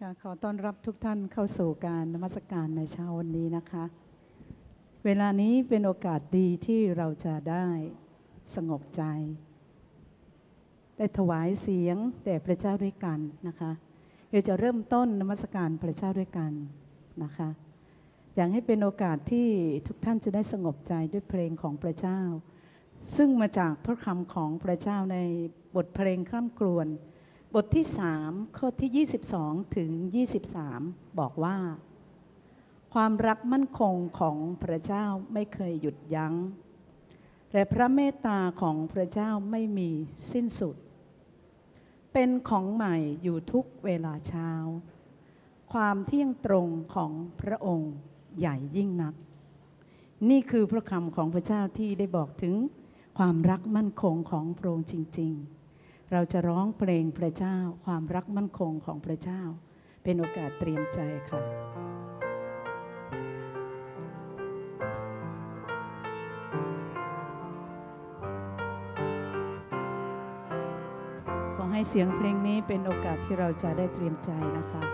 ค่ะขอต้อนรับทุกท่านเข้าสู่การนมัสการในเช้าวันนี้นะคะเวลานี้เป็นโอกาสดีที่เราจะได้สงบใจได้ถวายเสียงแด่พระเจ้าด้วยกันนะคะเราจะเริ่มต้นนมัสการพระเจ้าด้วยกันนะคะอยากให้เป็นโอกาสที่ทุกท่านจะได้สงบใจด้วยเพลงของพระเจ้าซึ่งมาจากพระคำของพระเจ้าในบทเพลงคร่ำครวญบทที่3ข้อที่22ถึง23บอกว่าความรักมั่นคงของพระเจ้าไม่เคยหยุดยั้งและพระเมตตาของพระเจ้าไม่มีสิ้นสุดเป็นของใหม่อยู่ทุกเวลาเช้าความเที่ยงตรงของพระองค์ใหญ่ยิ่งนักนี่คือพระคำของพระเจ้าที่ได้บอกถึงความรักมั่นคงของพระองค์จริงๆเราจะร้องเพลงพระเจ้าความรักมั่นคงของพระเจ้าเป็นโอกาสเตรียมใจค่ะขอให้เสียงเพลงนี้เป็นโอกาสที่เราจะได้เตรียมใจนะคะ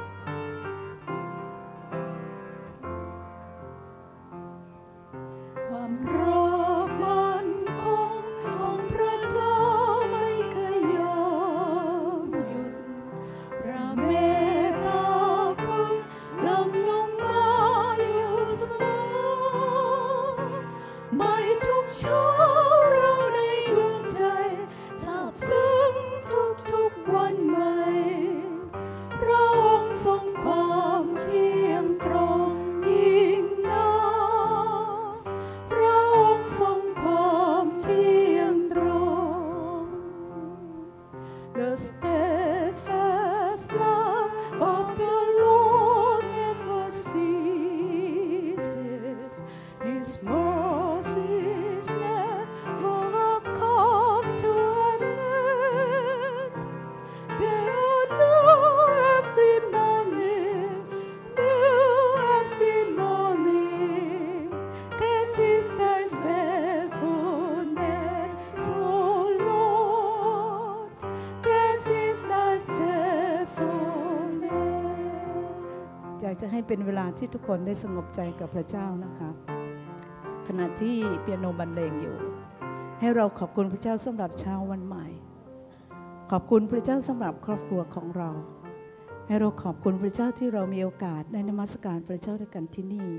จะให้เป็นเวลาที่ทุกคนได้สงบใจกับพระเจ้านะคะขณะที่เปียโนบรรเลงอยู่ให้เราขอบคุณพระเจ้าสำหรับเช้าวันใหม่ขอบคุณพระเจ้าสำหรับครอบครัวของเราให้เราขอบคุณพระเจ้าที่เรามีโอกาสได้นมัสการพระเจ้าด้วยกันที่นี่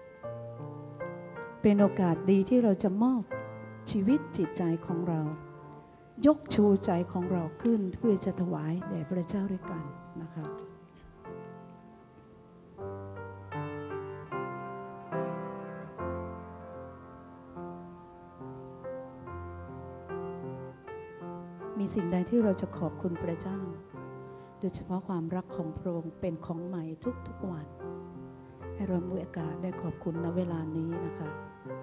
เป็นโอกาสดีที่เราจะมอบชีวิตจิตใจของเรายกชูใจของเราขึ้นเพื่อจะถวายแด่พระเจ้าด้วยกันนะคะมีสิ่งใดที่เราจะขอบคุณพระเจ้าโดยเฉพาะความรักของพระองค์เป็นของใหม่ทุกๆวันให้เรามีโอกาสได้ขอบคุณณเวลานี้นะคะ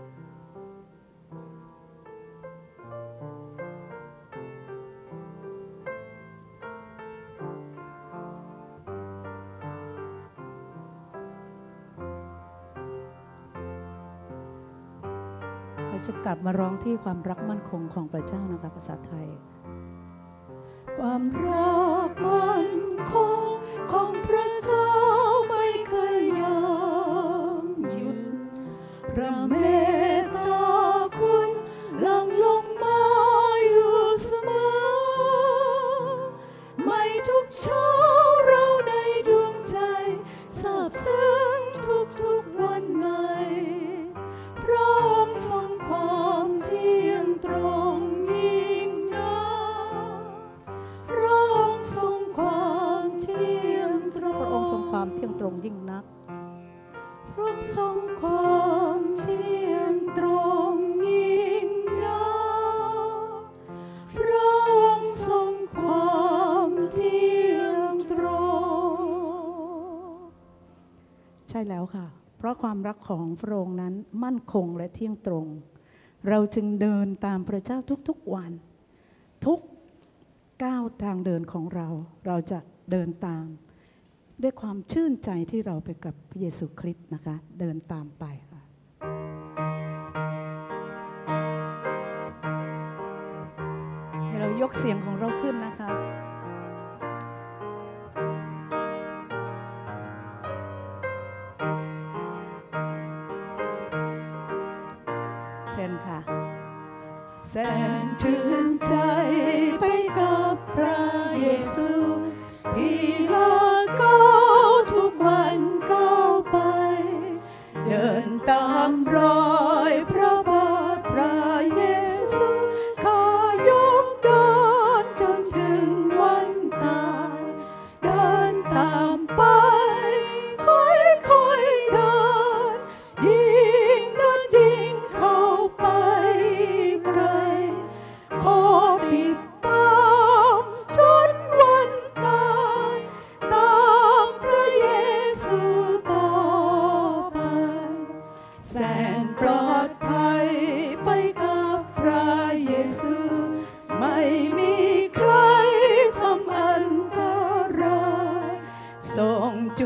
เราจะกลับมาร้องที่ความรักมั่นคงของพระเจ้านะคะภาษาไทยความรักมั่นคงของพระเจ้าไม่เคยยอมหยุดพระเมตตาคุณหลั่งลงมาอยู่เสมอไม่ทุกเช้าเราในดวงใจซาบซึ้งทุกวันใหม่พระองค์ทรงความเที่ยงตรงยิ่งนักพระองค์ทรงความเที่ยงตรงพระองค์ทรงความเที่ยงตรงยิ่งนักพระองค์ทรงความเที่ยงตรงยิ่งนักพระองค์ทรงความเที่ยงตรงใช่แล้วค่ะเพราะความรักของพระองค์นั้นมั่นคงและเที่ยงตรงเราจึงเดินตามพระเจ้าทุกๆวันทุกก้าวทางเดินของเราเราจะเดินตามด้วยความชื่นใจที่เราไปกับพระเยซูคริสต์นะคะเดินตามไปค่ะให้เรายกเสียงของเราขึ้นนะคะ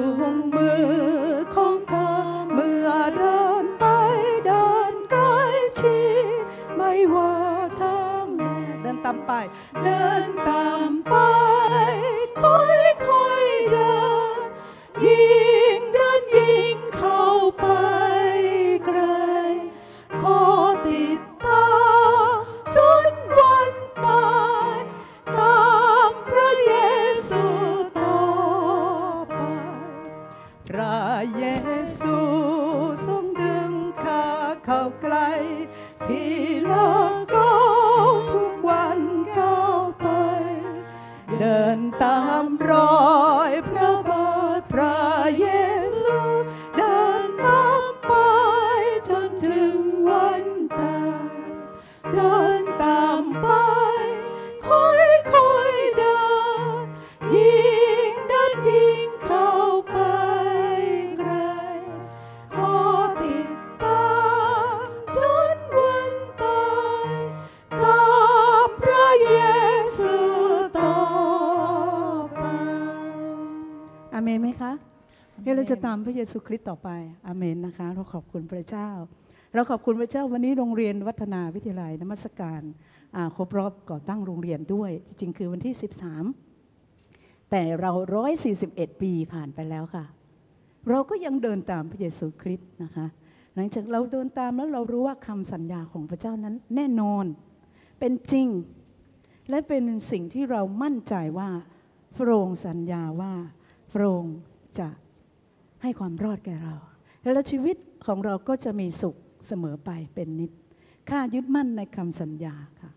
จูงมือของข้าเมื่อเดินไปเดินใกล้ชิดไม่ว่าทางใดเดินตามไปเดินตามไปค่อยๆเดินยิ่งเดินยิ่งเข้าไปไกลขอติดตามจนวันตายตามพระเยซูต่อไปพระเยซูทรงดึงข้าเข้าใกล้ที่ละก้าวทุกวันก้าวไปเดินตามรอยพระบาทพระเยซูเดินตามไปจนถึงวันตายเดินตามไปค่อยๆเดินยิ่งเดินยิ่งเข้าไปไกลขอติดตามจนวันตายตามพระเยซูต่อไปอาเมนไหมคะเดี๋ยวเราจะตามพระเยซูคริสต์ต่อไปอาเมนนะคะเราขอบคุณพระเจ้าเราขอบคุณพระเจ้าวันนี้โรงเรียนวัฒนาวิทยาลัยนมัสการครบรอบก่อตั้งโรงเรียนด้วยจริงๆคือวันที่13แต่เรา141ปีผ่านไปแล้วค่ะเราก็ยังเดินตามพระเยซูคริสต์นะคะหลังจากเราเดินตามแล้วเรารู้ว่าคำสัญญาของพระเจ้านั้นแน่นอนเป็นจริงและเป็นสิ่งที่เรามั่นใจว่าพระองค์สัญญาว่าพระองค์จะให้ความรอดแก่เราและชีวิตของเราก็จะมีสุขเสมอไปเป็นนิจข้ายึดมั่นในคำสัญญาค่ะ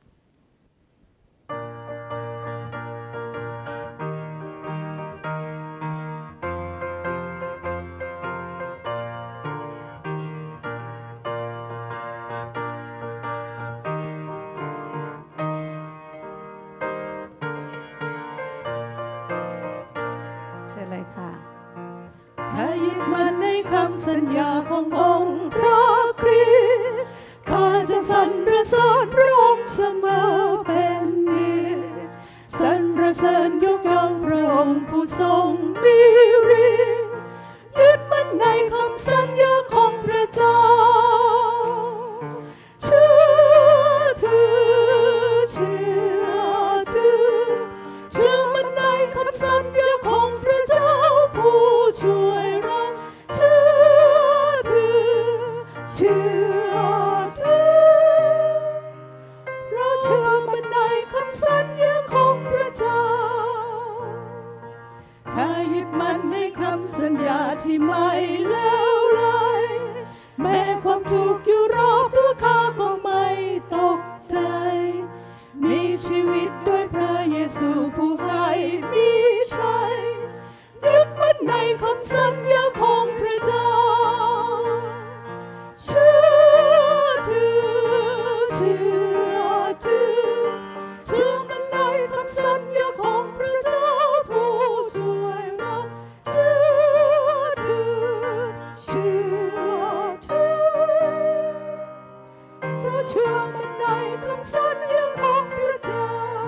เชิญเลยค่ะข้ายึดมั่นในคำสัญญาขององค์พระคริสต์ข้าจะสรรเสริญพระองค์เสมอเป็นนิจสรรเสริญยกย่องพระองค์ผู้ทรงมีฤทธิ์ยึดมั่นในคำสัญญาของพระเจ้าเชื่อถือมั่นในคำสัญญาของพระเจ้าผู้ช่วยเราเชื่อถือเราเชื่อมั่นในคำสัญญาของพระเจ้าข้ายึดมั่นในคำสัญญาที่ไม่เลวไหลแม้ความทุกข์อยู่รอบตัวข้าก็ไม่ตกใจมีชีวิตด้วยพระเยซูผู้ให้มีชัยยึดมั่นในคำสัญญาของพระเจ้าเชื่อถือมั่นในคำสัญญาของพระเจ้าผู้ช่วยเราเชื่อถือเราเชื่อมั่นในคำสัญญาของพระเจ้า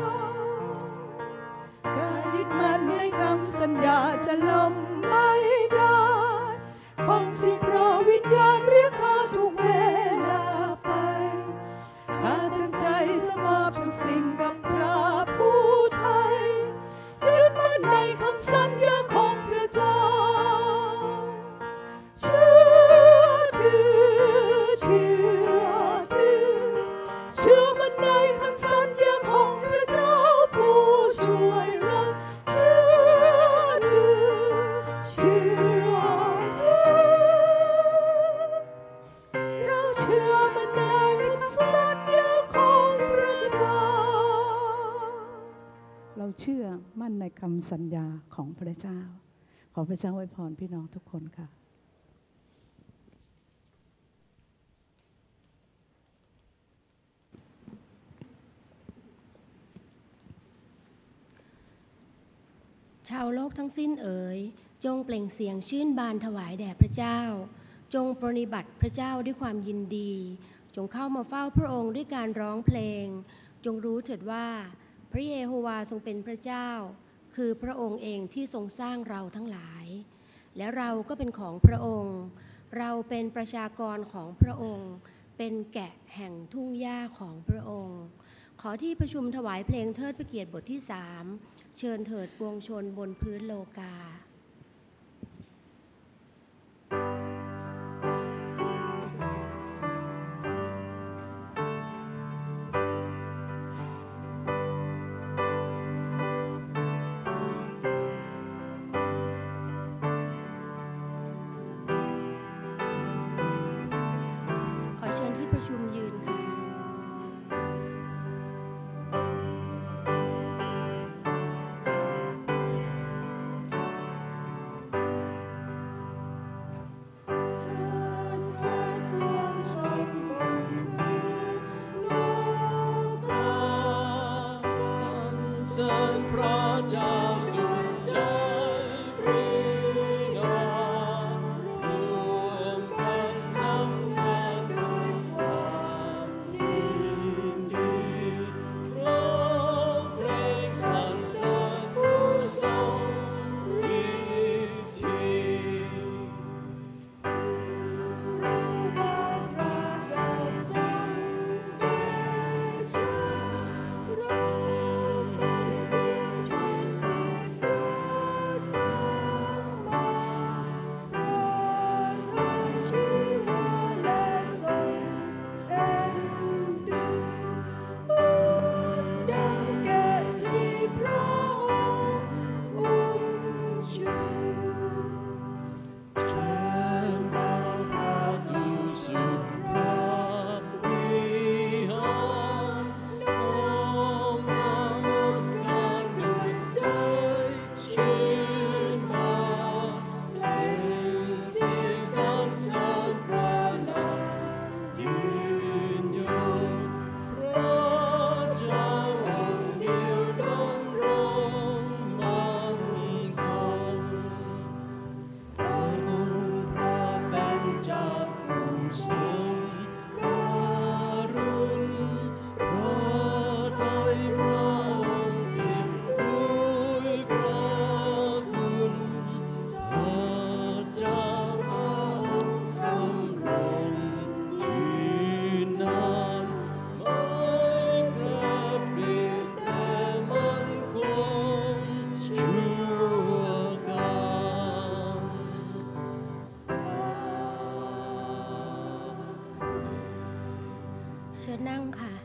การยึดมั่นในคำสัญญาจะล้มไม่ได้ฟังเสียงพระวิญญาณเรียกข้าทุกเวลาไปข้าตั้งใจจะมอบทุกสิ่งกับพระผู้ไทยยึดมั่นในคำสัญญาของพระเจ้าเชื่อถือมั่นในคำสัญญาของพระเจ้าผู้ช่วยเราเชื่อถือเราเชื่อมั่นในคำสัญญาของพระเจ้าเราเชื่อมั่นในคำสัญญาของพระเจ้าขอพระเจ้าอวยพรพี่น้องทุกคนค่ะชาวโลกทั้งสิ้นเอ๋ยจงเปล่งเสียงชื่นบานถวายแด่พระเจ้าจงปรนนิบัติพระเจ้าด้วยความยินดีจงเข้ามาเฝ้าพระองค์ด้วยการร้องเพลงจงรู้เถิดว่าพระเยโฮวาทรงเป็นพระเจ้าคือพระองค์เองที่ทรงสร้างเราทั้งหลายและเราก็เป็นของพระองค์เราเป็นประชากรของพระองค์เป็นแกะแห่งทุ่งหญ้าของพระองค์ขอที่ประชุมถวายเพลงเทิดพระเกียรติบทที่3เชิญเถิดปวงชนบนพื้นโลกาเชิญที่ประชุมยืนค่ะเชิญนั่งค่ะ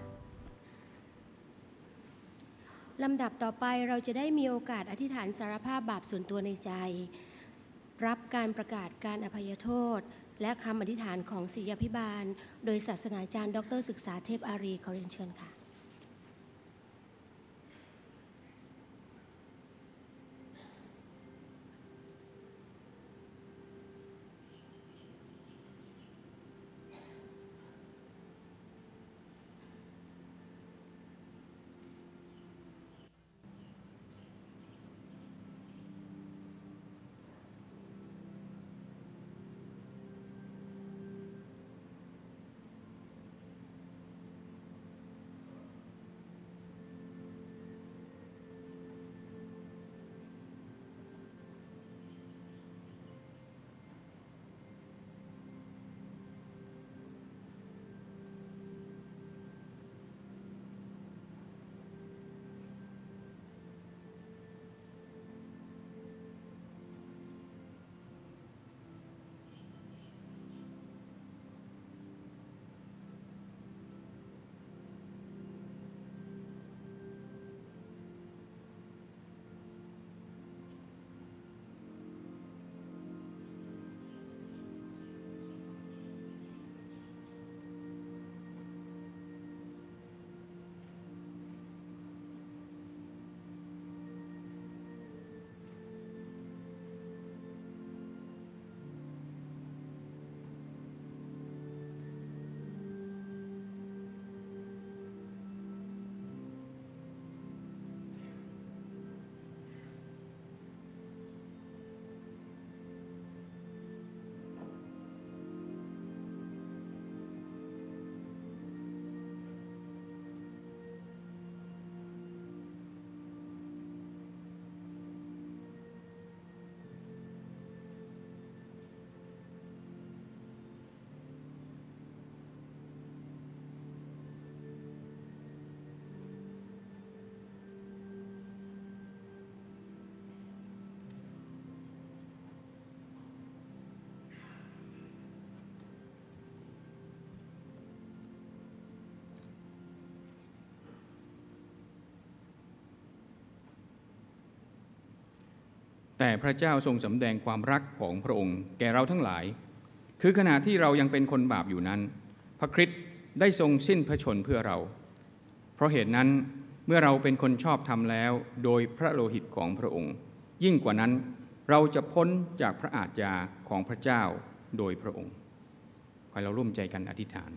ลำดับต่อไปเราจะได้มีโอกาสอธิษฐานสารภาพบาปส่วนตัวในใจรับการประกาศการอภัยโทษและคำอธิษฐานของศิษยาภิบาลโดยศาสนาจารย์ดร.ศึกษาเทพอารีขอเรียนเชิญค่ะแต่พระเจ้าทรงสำแดงความรักของพระองค์แก่เราทั้งหลายคือขณะที่เรายังเป็นคนบาปอยู่นั้นพระคริสต์ได้ทรงสิ้นพระชนเพื่อเราเพราะเหตุนั้นเมื่อเราเป็นคนชอบธรรมแล้วโดยพระโลหิตของพระองค์ยิ่งกว่านั้นเราจะพ้นจากพระอาทยาของพระเจ้าโดยพระองค์ขอเราร่วมใจกันอธิษฐาน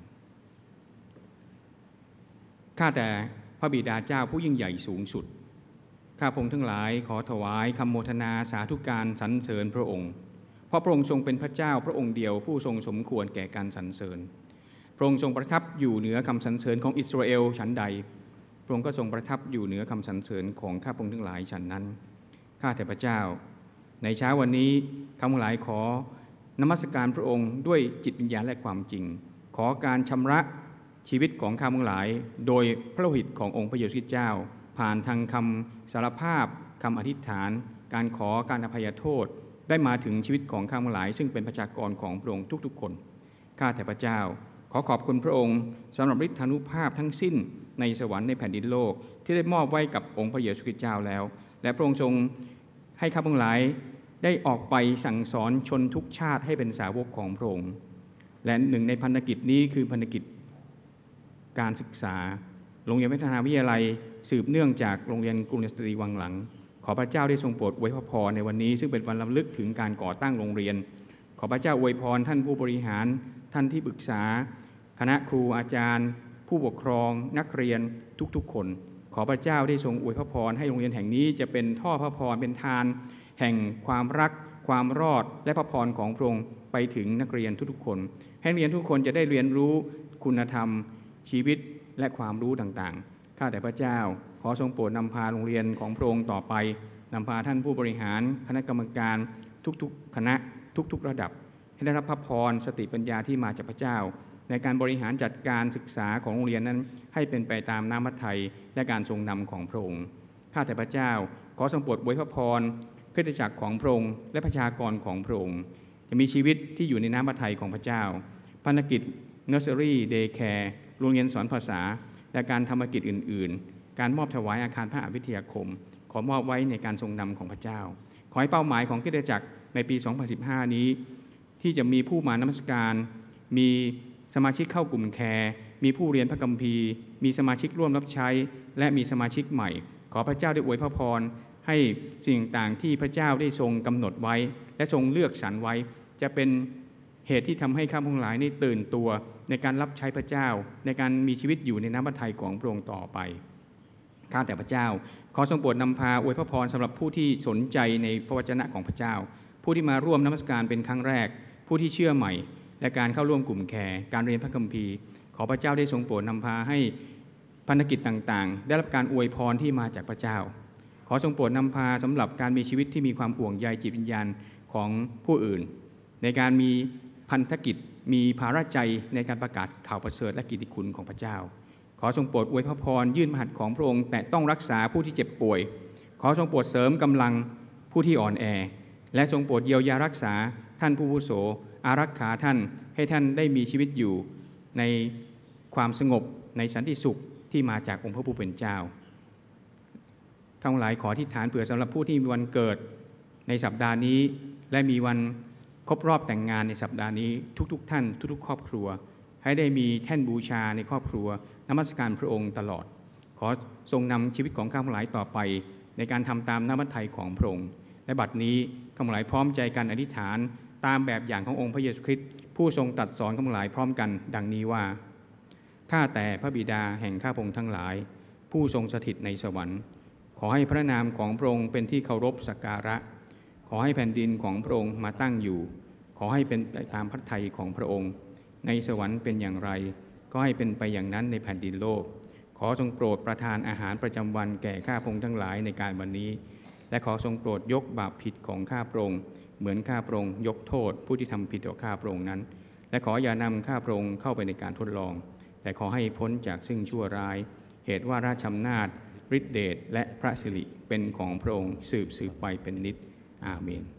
ข้าแต่พระบิดาเจ้าผู้ยิ่งใหญ่สูงสุดข้าพงทั้งหลายขอถวายคำโมทนาสาธุการสรรเสริญพระองค์เพราะพระองค์ทรงเป็นพระเจ้าพระองค์เดียวผู้ทรงสมควรแก่การสรรเสริญพระองค์ทรงประทับอยู่เหนือคำสรรเสริญของอิสราเอลฉันใดพระองค์ก็ทรงประทับอยู่เหนือคำสรรเสริญของข้าพงทั้งหลายฉันนั้นข้าแต่พระเจ้าในเช้าวันนี้ข้าพงหลายขอนมัสการพระองค์ด้วยจิตวิญญาณและความจริงขอการชำระชีวิตของข้าพงหลายโดยพระโลหิตขององค์พระเยซูคริสต์เจ้าผ่านทางคำสารภาพคำอธิษฐานการขอการอภัยโทษได้มาถึงชีวิตของข้าพงหลายซึ่งเป็นประชากรของพระองค์ทุกๆคนข้าแต่พระเจ้าขอขอบคุณพระองค์สำหรับฤทธานุภาพทั้งสิ้นในสวรรค์ในแผ่นดินโลกที่ได้มอบไว้กับองค์พระเยซูคริสต์เจ้าแล้วและพระองค์ทรงให้ข้าพงหลายได้ออกไปสั่งสอนชนทุกชาติให้เป็นสาวกของพระองค์และหนึ่งในพันธกิจนี้คือพันธกิจการศึกษาโรงเรียนวัฒนาวิทยาลัยสืบเนื่องจากโรงเรียนกรุงเทพสตรีวังหลังขอพระเจ้าได้ทรงโปรดอวยพรในวันนี้ซึ่งเป็นวันรำลึกถึงการก่อตั้งโรงเรียนขอพระเจ้าอวยพรท่านผู้บริหารท่านที่ปรึกษาคณะครูอาจารย์ผู้ปกครองนักเรียนทุกๆคนขอพระเจ้าได้ทรงอวยพรให้โรงเรียนแห่งนี้จะเป็นท่อพระพรเป็นทานแห่งความรักความรอดและพระพรของพระองค์ไปถึงนักเรียนทุกๆคนให้นักเรียนทุกคนจะได้เรียนรู้คุณธรรมชีวิตและความรู้ต่างๆข้าแต่พระเจ้าขอทรงโปรดนำพาโรงเรียนของพระองค์ต่อไปนำพาท่านผู้บริหารคณะกรรมการทุกๆคณะทุกๆระดับให้ได้รับพระพรสติปัญญาที่มาจากพระเจ้าในการบริหารจัดการศึกษาของโรงเรียนนั้นให้เป็นไปตามน้ำพระทัยและการทรงนำของพระองค์ข้าแต่พระเจ้าขอทรงโปรดอวยพรคริสตจักรของพระองค์และประชากรของพระองค์จะมีชีวิตที่อยู่ในน้ำพระทัยของพระเจ้าภารกิจเนอร์เซอรี่เดย์แคร์โรงเรียนสอนภาษาและการทำภารกิจอื่นๆการมอบถวายอาคารพระวิทยาคมขอมอบไว้ในการทรงนำของพระเจ้าขอให้เป้าหมายของคริสตจักรในปี 2015 นี้ที่จะมีผู้มานมัสการมีสมาชิกเข้ากลุ่มแคร์มีผู้เรียนพระคัมภีร์มีสมาชิกร่วมรับใช้และมีสมาชิกใหม่ขอพระเจ้าได้อวยพรให้สิ่งต่างที่พระเจ้าได้ทรงกำหนดไว้และทรงเลือกสรรไว้จะเป็นเหตุที่ทำให้ข้าพงหลายนี่ตื่นตัวในการรับใช้พระเจ้าในการมีชีวิตอยู่ในน้ำพระทัยของพระองค์ต่อไปข้าแต่พระเจ้าขอทรงโปรดนำพาอวยพรสำหรับผู้ที่สนใจในพระวจนะของพระเจ้าผู้ที่มาร่วมนมัสการเป็นครั้งแรกผู้ที่เชื่อใหม่และการเข้าร่วมกลุ่มแคร์การเรียนพระคัมภีร์ขอพระเจ้าได้ทรงโปรดนำพาให้พันธกิจต่างๆได้รับการอวยพรที่มาจากพระเจ้าขอทรงโปรดนำพาสำหรับการมีชีวิตที่มีความห่วงใยจิตวิญญาณของผู้อื่นในการมีพันธกิจมีภาระใจในการประกาศข่าวประเสริฐและกิตติคุณของพระเจ้าขอทรงโปรดอวยพรยื่นพระหัตถ์ของพระองค์แต่ต้องรักษาผู้ที่เจ็บป่วยขอทรงโปรดเสริมกำลังผู้ที่อ่อนแอและทรงโปรดเยียวยารักษาท่านผู้อาวุโสอารักขาท่านให้ท่านได้มีชีวิตอยู่ในความสงบในสันติสุขที่มาจากองค์พระผู้เป็นเจ้าทั้งหลายขออธิษฐานเผื่อสำหรับผู้ที่มีวันเกิดในสัปดาห์นี้และมีวันครบรอบแต่งงานในสัปดาห์นี้ทุกท่านทุกครอบครัวให้ได้มีแท่นบูชาในครอบครัวนมัสการพระองค์ตลอดขอทรงนำชีวิตของข้าพเจ้าหลายต่อไปในการทำตามน้ำพระทัยของพระองค์และบัดนี้ข้าพเจ้าหลายพร้อมใจกันอธิษฐานตามแบบอย่างขององค์พระเยซูคริสต์ผู้ทรงตรัสสอนข้าพเจ้าหลายพร้อมกันดังนี้ว่าข้าแต่พระบิดาแห่งข้าพระองค์ทั้งหลายผู้ทรงสถิตในสวรรค์ขอให้พระนามของพระองค์เป็นที่เคารพสักการะขอให้แผ่นดินของพระองค์มาตั้งอยู่ขอให้เป็นไปตามพระทัยของพระองค์ในสวรรค์เป็นอย่างไรก็ให้เป็นไปอย่างนั้นในแผ่นดินโลกขอทรงโปรดประทานอาหารประจำวันแก่ข้าพระองค์ทั้งหลายในการวันนี้และขอทรงโปรดยกบาปผิดของข้าพระองค์เหมือนข้าพระองค์ยกโทษผู้ที่ทำผิดต่อข้าพระองค์นั้นและขออย่านำข้าพระองค์เข้าไปในการทดลองแต่ขอให้พ้นจากซึ่งชั่วร้ายเหตุว่าราชอำนาจฤทธิเดชและพระสิริเป็นของพระองค์สืบไปเป็นนิจอาเมน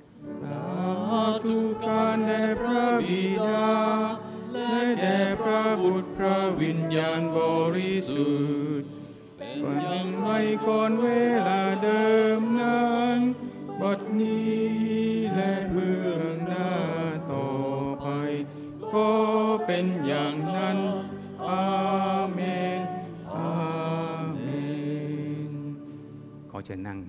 สาธุการแด่พระบิดาและแด่พระบุตรพระวิญญาณบริสุทธิ์เป็นไว้ก่อนเวลาเดิมนั้นบัดนี้และเบื้องหน้าต่อไปก็เป็นอย่างนั้นอาเมนอาเมนขอเชิญนั่ง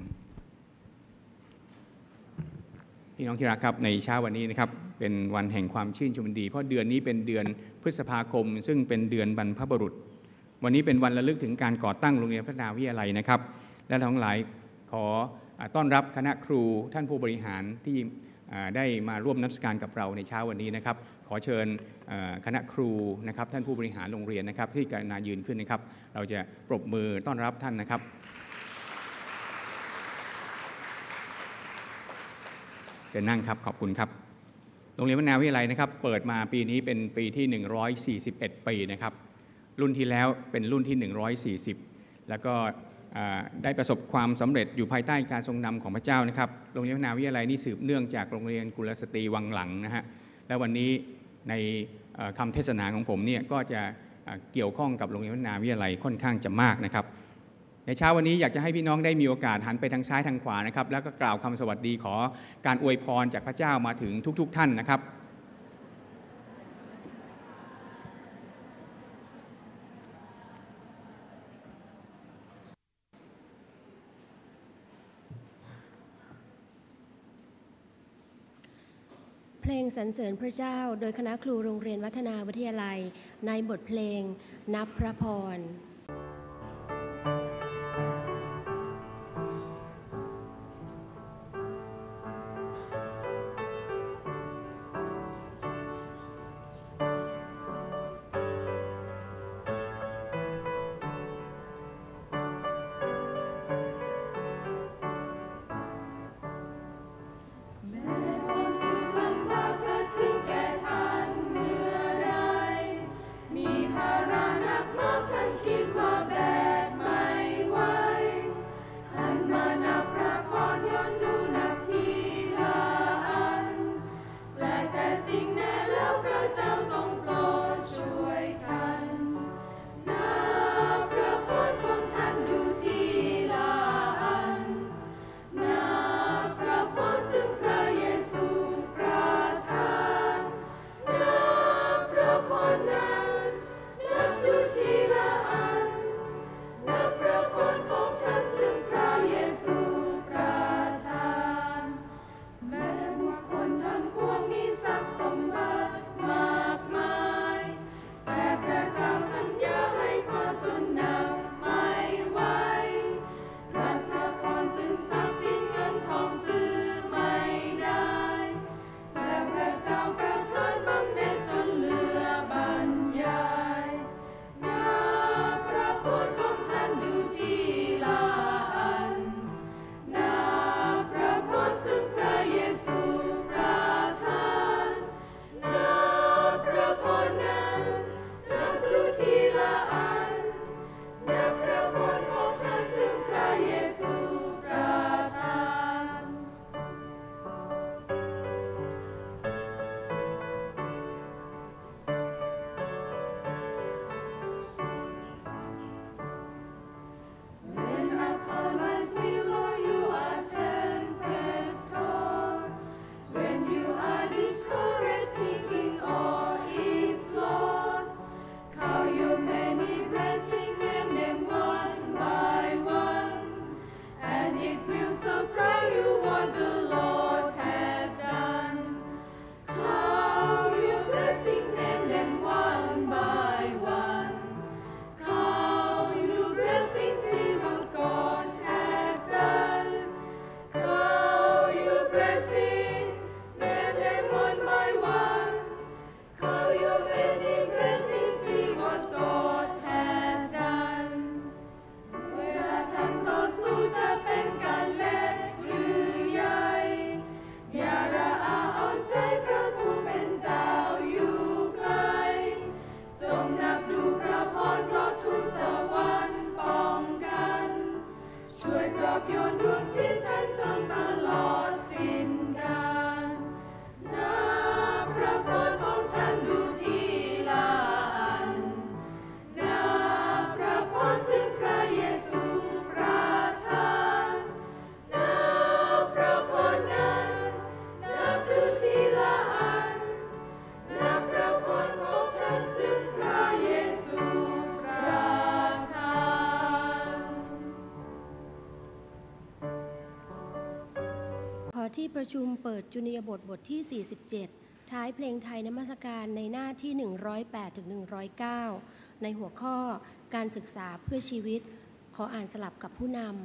พี่น้องที่รักครับในเช้าวันนี้นะครับเป็นวันแห่งความชื่นชมยินดีเพราะเดือนนี้เป็นเดือนพฤษภาคมซึ่งเป็นเดือนบรรพบุรุษวันนี้เป็นวันระลึกถึงการก่อตั้งโรงเรียนพัฒนาวิทยาลัยนะครับและทั้งหลายขอต้อนรับคณะครูท่านผู้บริหารที่ได้มาร่วมนมัสการกับเราในเช้าวันนี้นะครับขอเชิญคณะครูนะครับท่านผู้บริหารโรงเรียนนะครับที่กรุณายืนขึ้นนะครับเราจะปรบมือต้อนรับท่านนะครับเชิญนั่งครับขอบคุณครับโรงเรียนพัฒนาวิทยาลัยนะครับเปิดมาปีนี้เป็นปีที่141ปีนะครับรุ่นที่แล้วเป็นรุ่นที่140แล้วก็ได้ประสบความสำเร็จอยู่ภายใต้การทรงนำของพระเจ้านะครับโรงเรียนพัฒนาวิทยาลัยนี่สืบเนื่องจากโรงเรียนกุลสตรีวังหลังนะฮะและวันนี้ในคำเทศนาของผมเนี่ยก็จะเกี่ยวข้องกับโรงเรียนพัฒนาวิทยาลัยค่อนข้างจะมากนะครับในเช้าวันนี้อยากจะให้พี่น้องได้มีโอกาสหันไปทางซ้ายทางขวานะครับแล้วก็กล่าวคำสวัสดีขอการอวยพรจากพระเจ้ามาถึงทุกๆท่านนะครับเพลงสรรเสริญพระเจ้าโดยคณะครูโรงเรียนวัฒนาวิทยาลัยในบทเพลงนับพระพรประทานบำเหน็จจนเหลือบัณประชุมเปิดจุนียบทบทที่ 47 ท้ายเพลงไทยนมัสการในหน้าที่ 108 ถึง 109 ในหัวข้อการศึกษาเพื่อชีวิต ขออ่านสลับกับผู้นำ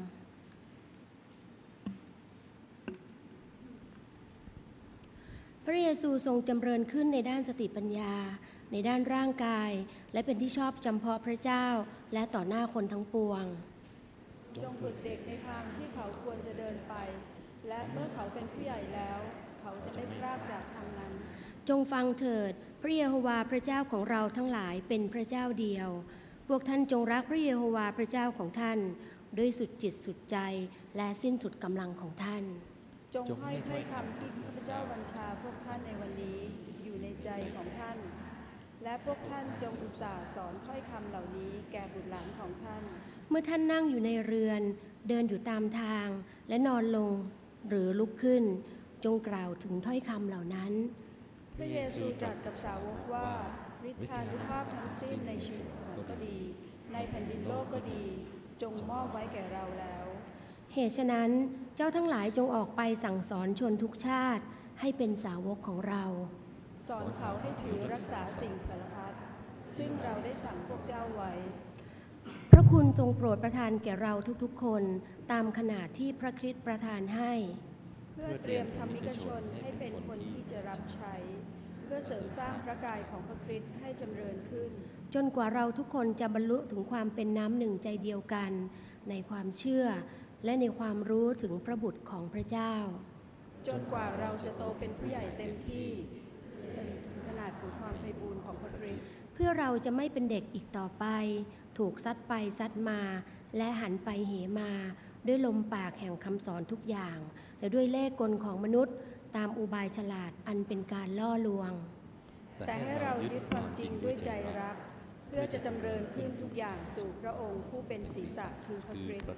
พระเยซูทรงจำเริญขึ้นในด้านสติปัญญาในด้านร่างกายและเป็นที่ชอบจำเพาะพระเจ้าและต่อหน้าคนทั้งปวงจงฝึกเด็กในทางที่เขาควรจะเดินไปและเมื่อเขาเป็นผู้ใหญ่แล้วเขาจะไม่พลาดจากทางนั้นจงฟังเถิดพระเยโฮวาห์พระเจ้าของเราทั้งหลายเป็นพระเจ้าเดียวพวกท่านจงรักพระเยโฮวาห์พระเจ้าของท่านด้วยสุดจิตสุดใจและสิ้นสุดกำลังของท่านจงให้ถ้อยคำที่ข้าพเจ้าบัญชาพวกท่านในวันนี้อยู่ในใจของท่านและพวกท่านจงอุตส่าห์สอนถ้อยคำเหล่านี้แก่บุตรหลานของท่านเมื่อท่านนั่งอยู่ในเรือนเดินอยู่ตามทางและนอนลงหรือลุกขึ้นจงกล่าวถึงถ้อยคำเหล่านั้นพระเยซูตรัสกับสาวกว่าฤทธานุภาพทั้งสิ้นในชีวิตสวรรค์ก็ดีในแผ่นดินโลกก็ดีจงมอบไว้แก่เราแล้วเหตุฉะนั้นเจ้าทั้งหลายจงออกไปสั่งสอนชนทุกชาติให้เป็นสาวกของเราสอนเขาให้ถือรักษาสิ่งสารพัดซึ่งเราได้สั่งพวกเจ้าไว้พระคุณทรงโปรดประทานแก่เราทุกๆคนตามขนาดที่พระคริสต์ประทานให้เพื่อเตรียมธรรมิกชนให้เป็นคนที่จะรับใช้เพื่อเสริมสร้างพระกายของพระคริสต์ให้จำเริญขึ้นจนกว่าเราทุกคนจะบรรลุถึงความเป็นน้ำหนึ่งใจเดียวกันในความเชื่อและในความรู้ถึงพระบุตรของพระเจ้าจนกว่าเราจะโตเป็นผู้ใหญ่เต็มที่ขนาดของความไพบูลย์ของพระคริสต์เพื่อเราจะไม่เป็นเด็กอีกต่อไปถูกซัดไปซัดมาและหันไปเหมาด้วยลมปากแห่งคำสอนทุกอย่างและด้วยเล่ห์กลของมนุษย์ตามอุบายฉลาดอันเป็นการล่อลวงแต่ให้เรายึดความจริงด้วยใจรักเพื่อจะจำเริญขึ้นทุกอย่างสู่พระองค์ผู้เป็นศีรษะคือพระคริสต์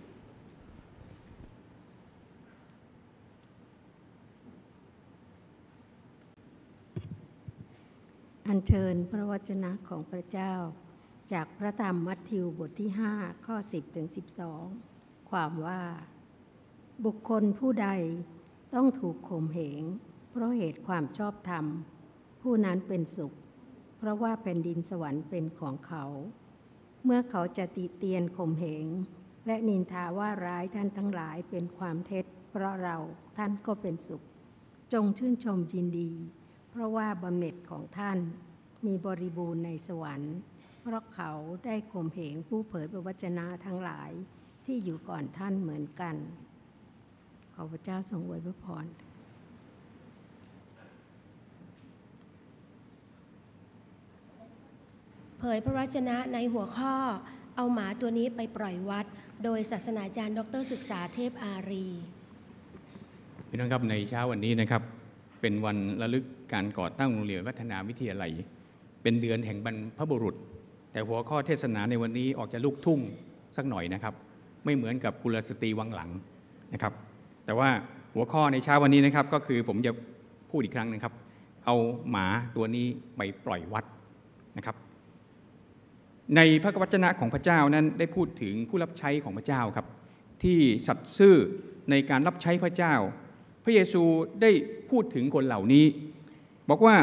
อัญเชิญพระวจนะของพระเจ้าจากพระธรรมมัทธิวบทที่5ข้อ10ถึง12ความว่าบุคคลผู้ใดต้องถูกข่มเหงเพราะเหตุความชอบธรรมผู้นั้นเป็นสุขเพราะว่าแผ่นดินสวรรค์เป็นของเขาเมื่อเขาจะติเตียนข่มเหงและนินทาว่าร้ายท่านทั้งหลายเป็นความเท็จเพราะเราท่านก็เป็นสุขจงชื่นชมยินดีเพราะว่าบำเหน็จของท่านมีบริบูรณ์ในสวรรค์เพราะเขาได้ข่มเหงผู้เผยพระวจนะทั้งหลายที่อยู่ก่อนท่านเหมือนกันขอพระเจ้าทรงอวยพระพรเผยพระวจนะในหัวข้อเอาหมาตัวนี้ไปปล่อยวัดโดยศาสนาจารย์ดร.ศึกษาเทพอารีพี่น้องครับในเช้าวันนี้นะครับเป็นวันระลึกการก่อตั้งโรงเรียนวัฒนาวิทยาลัยเป็นเดือนแห่งบรรพบุรุษแต่หัวข้อเทศนาในวันนี้ออกจะลูกทุ่งสักหน่อยนะครับไม่เหมือนกับกุลสตรีวังหลังนะครับแต่ว่าหัวข้อในเช้าวันนี้นะครับก็คือผมจะพูดอีกครั้งนึงครับเอาหมาตัวนี้ไปปล่อยวัดนะครับในพระวจนะของพระเจ้านั้นได้พูดถึงผู้รับใช้ของพระเจ้าครับที่สัตย์ซื่อในการรับใช้พระเจ้าพระเยซูได้พูดถึงคนเหล่านี้บอกว่า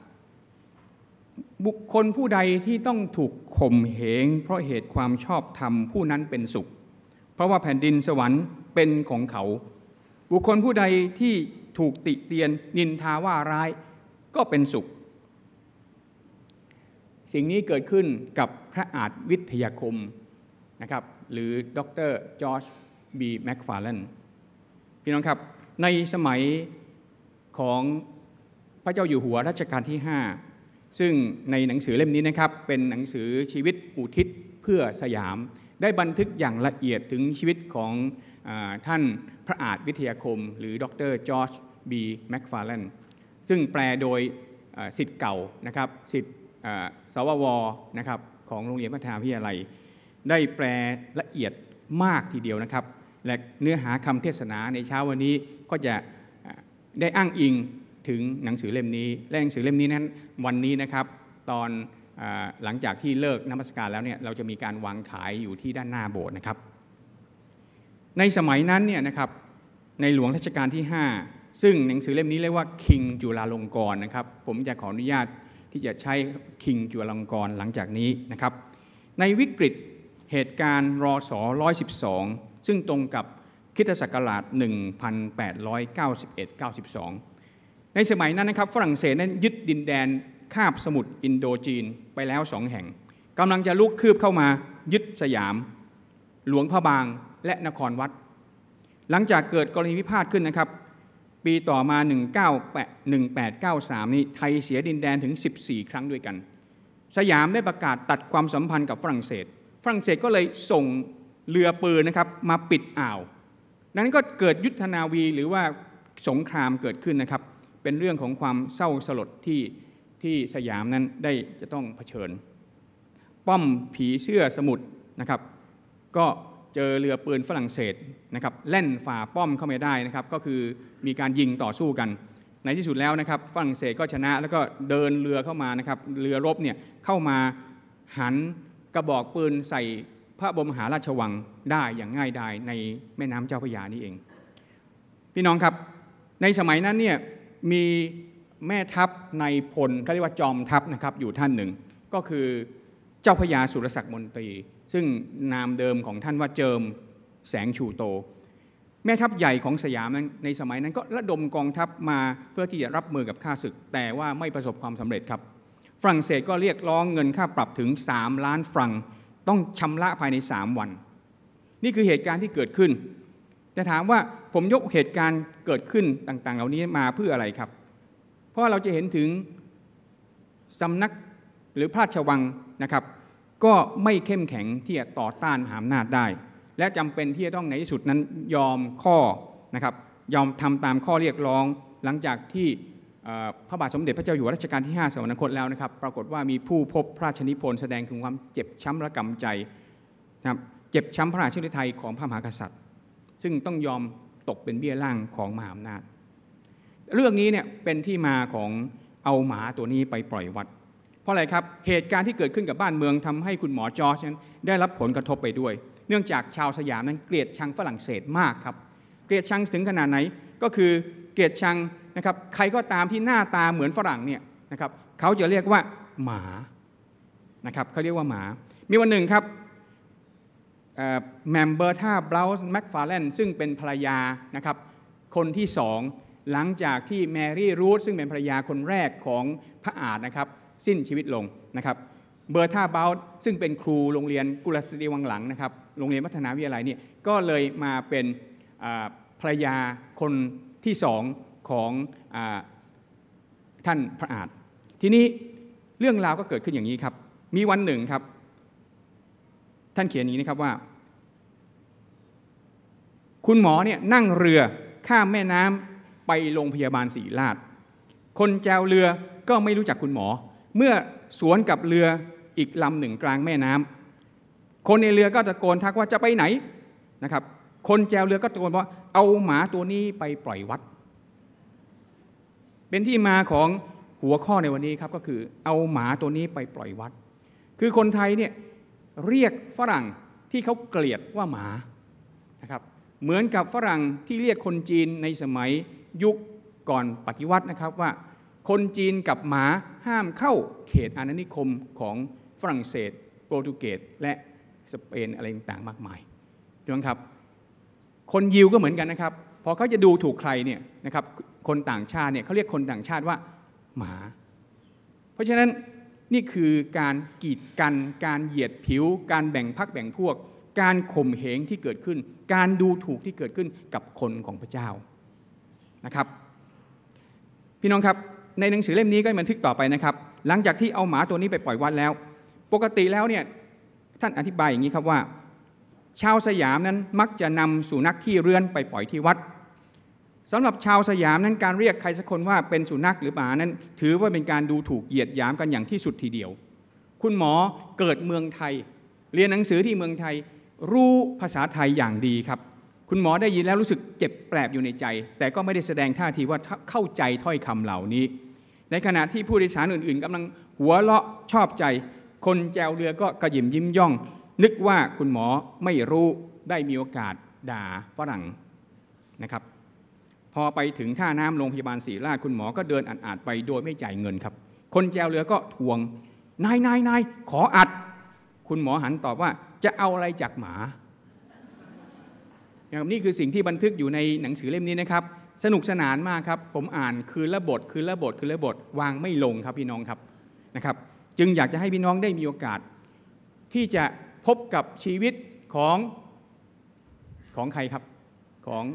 บุคคลผู้ใดที่ต้องถูกข่มเหงเพราะเหตุความชอบธรรมผู้นั้นเป็นสุขเพราะว่าแผ่นดินสวรรค์เป็นของเขาบุคคลผู้ใดที่ถูกติเตียนนินทาว่าร้ายก็เป็นสุขสิ่งนี้เกิดขึ้นกับพระอาจวิทยาคมนะครับหรือดร.จอร์จ บีแมคฟาร์แลนพี่น้องครับในสมัยของพระเจ้าอยู่หัวรัชกาลที่5ซึ่งในหนังสือเล่มนี้นะครับเป็นหนังสือชีวิตอุทิศเพื่อสยามได้บันทึกอย่างละเอียดถึงชีวิตของท่านพระอาจวิทยาคมหรือดร.จอร์จ บีแมคฟาร์แลนซึ่งแปลโดยศิษย์เก่านะครับศิษย์สววนะครับของโรงเรียนพัฒนาวิทยาลัยได้แปลละเอียดมากทีเดียวนะครับและเนื้อหาคำเทศนาในเช้าวันนี้ก็จะได้อ้างอิงถึงหนังสือเล่มนี้และหนังสือเล่มนี้นั้นวันนี้นะครับตอนหลังจากที่เลิกนมัสการแล้วเนี่ยเราจะมีการวางขายอยู่ที่ด้านหน้าโบสถ์นะครับในสมัยนั้นเนี่ยนะครับในหลวงรัชกาลที่5 ซึ่งหนังสือเล่มนี้เรียกว่าคิงจุฬาลงกรณ์นะครับผมจะขออนุญาตที่จะใช้คิงจุฬาลงกรณ์หลังจากนี้นะครับในวิกฤตเหตุการณ์รศ112ซึ่งตรงกับคริสตศักราช1891-92ในสมัยนั้นนะครับฝรั่งเศสนั้นยึดดินแดนคาบสมุทรอินโดจีนไปแล้ว2 แห่งกำลังจะลุกคืบเข้ามายึดสยามหลวงพระบางและนครวัดหลังจากเกิดกรณีพิพาทขึ้นนะครับปีต่อมา1893นี้ไทยเสียดินแดนถึง14 ครั้งด้วยกันสยามได้ประกาศตัดความสัมพันธ์กับฝรั่งเศสก็เลยส่งเรือปืนนะครับมาปิดอ่าวนั้นก็เกิดยุทธนาวีหรือว่าสงครามเกิดขึ้นนะครับเป็นเรื่องของความเศร้าสลดที่สยามนั้นได้จะต้องเผชิญป้อมผีเสื้อสมุทรนะครับก็เจอเรือปืนฝรั่งเศสนะครับแล่นฝ่าป้อมเข้ามาได้นะครับก็คือมีการยิงต่อสู้กันในที่สุดแล้วนะครับฝรั่งเศสก็ชนะแล้วก็เดินเรือเข้ามานะครับเรือรบเนี่ยเข้ามาหันกระบอกปืนใส่พระบรมมหาราชวังได้อย่างง่ายดายในแม่น้ำเจ้าพระยานี่เองพี่น้องครับในสมัยนั้นเนี่ยมีแม่ทัพในพลเขาเรียกว่าจอมทัพนะครับอยู่ท่านหนึ่งก็คือเจ้าพระยาสุรศักดิ์มนตรีซึ่งนามเดิมของท่านว่าเจิมแสงชูโตแม่ทัพใหญ่ของสยามนั้นในสมัยนั้นก็ระดมกองทัพมาเพื่อที่จะรับมือกับข้าศึกแต่ว่าไม่ประสบความสำเร็จครับฝรั่งเศสก็เรียกร้องเงินค่าปรับถึง3 ล้านฟรังต้องชำระภายใน3 วันนี่คือเหตุการณ์ที่เกิดขึ้นจะถามว่าผมยกเหตุการณ์เกิดขึ้นต่างๆเหล่านี้มาเพื่ออะไรครับเพราะเราจะเห็นถึงสำนักหรือพระราชวังนะครับก็ไม่เข้มแข็งที่จะต่อต้านมหาอำนาจได้และจำเป็นที่จะต้องในที่สุดนั้นยอมข้อนะครับยอมทำตามข้อเรียกร้องหลังจากที่พระบาทสมเด็จพระเจ้าอยู่หัวรัชกาลที่5สวรรคตแล้วนะครับปรากฏว่ามีผู้พบพระราชนิพนธ์แสดงถึงความเจ็บช้ำระกำใจนะครับเจ็บช้ำพระราชฤทัยของพระมหากษัตริย์ซึ่งต้องยอมตกเป็นเบี้ยล่างของมหาอำนาจเรื่องนี้เนี่ยเป็นที่มาของเอาหมาตัวนี้ไปปล่อยวัดเพราะอะไรครับเหตุการณ์ที่เกิดขึ้นกับบ้านเมืองทำให้คุณหมอจอร์จนั้นได้รับผลกระทบไปด้วยเนื่องจากชาวสยามนั้นเกลียดชังฝรั่งเศสมากครับเกลียดชังถึงขนาดไหนก็คือเกลียดชังนะครับใครก็ตามที่หน้าตาเหมือนฝรั่งเนี่ยนะครับเขาจะเรียกว่าหมานะครับเขาเรียกว่าหมามีวันหนึ่งครับแมมเบอร์ธาบราวส์แมคฟาร์แลนซึ่งเป็นภรรยานะครับคนที่2หลังจากที่แมรี่รูธซึ่งเป็นภรรยาคนแรกของพระอาจนะครับสิ้นชีวิตลงนะครับเบอร์ธาบราวส์ซึ่งเป็นครูโรงเรียนกุลสตรีวังหลังนะครับโรงเรียนพัฒนาวิทยาลัยเนี่ยก็เลยมาเป็นภรรยาคนที่2ของท่านพระอาจทีนี้เรื่องราวก็เกิดขึ้นอย่างนี้ครับมีวันหนึ่งครับท่านเขียนอย่างนี้นะครับว่าคุณหมอเนี่ยนั่งเรือข้ามแม่น้ำไปโรงพยาบาลศรีราชคนแจวเรือก็ไม่รู้จักคุณหมอเมื่อสวนกับเรืออีกลำหนึ่งกลางแม่น้ำคนในเรือก็ตะโกนทักว่าจะไปไหนนะครับคนแจวเรือก็ตะโกนว่าเอาหมาตัวนี้ไปปล่อยวัดเป็นที่มาของหัวข้อในวันนี้ครับก็คือเอาหมาตัวนี้ไปปล่อยวัดคือคนไทยเนี่ยเรียกฝรั่งที่เขาเกลียดว่าหมานะครับเหมือนกับฝรั่งที่เรียกคนจีนในสมัยยุคก่อนปฏิวัตินะครับว่าคนจีนกับหมาห้ามเข้าเขตอาณานิคมของฝรั่งเศสโปรตุเกสและสเปนอะไรต่างๆมากมายนะครับคนยิวก็เหมือนกันนะครับพอเขาจะดูถูกใครเนี่ยนะครับคนต่างชาติเนี่ยเขาเรียกคนต่างชาติว่าหมาเพราะฉะนั้นนี่คือการกีดกันการเหยียดผิวการแบ่งพรรคแบ่งพวกการข่มเหงที่เกิดขึ้นการดูถูกที่เกิดขึ้นกับคนของพระเจ้านะครับพี่น้องครับในหนังสือเล่มนี้ก็บันทึกต่อไปนะครับหลังจากที่เอาหมาตัวนี้ไปปล่อยวัดแล้วปกติแล้วเนี่ยท่านอธิบายอย่างนี้ครับว่าชาวสยามนั้นมักจะนำสุนัขขี้เรื้อนไปปล่อยที่วัดสำหรับชาวสยามนั้นการเรียกใครสักคนว่าเป็นสุนัขหรือหมานั้นถือว่าเป็นการดูถูกเหยียดหยามกันอย่างที่สุดทีเดียวคุณหมอเกิดเมืองไทยเรียนหนังสือที่เมืองไทยรู้ภาษาไทยอย่างดีครับคุณหมอได้ยินแล้วรู้สึกเจ็บแปลบอยู่ในใจแต่ก็ไม่ได้แสดงท่าทีว่าเข้าใจถ้อยคำเหล่านี้ในขณะที่ผู้โดยสารอื่นๆกำลังหัวเราะชอบใจคนแจวเรือก็กระหยิมยิ้มย่องนึกว่าคุณหมอไม่รู้ได้มีโอกาสด่าฝรั่งนะครับพอไปถึงท่าน้ำโรงพยาบาลศรีราชคุณหมอก็เดินอาดๆไปโดยไม่จ่ายเงินครับคนแจวเรือก็ทวงนายขออัดคุณหมอหันตอบว่าจะเอาอะไรจากหมานี่คือสิ่งที่บันทึกอยู่ในหนังสือเล่มนี้นะครับสนุกสนานมากครับผมอ่านคืนละบทวางไม่ลงครับพี่น้องครับนะครับจึงอยากจะให้พี่น้องได้มีโอกาสที่จะพบกับชีวิตของใครครับของ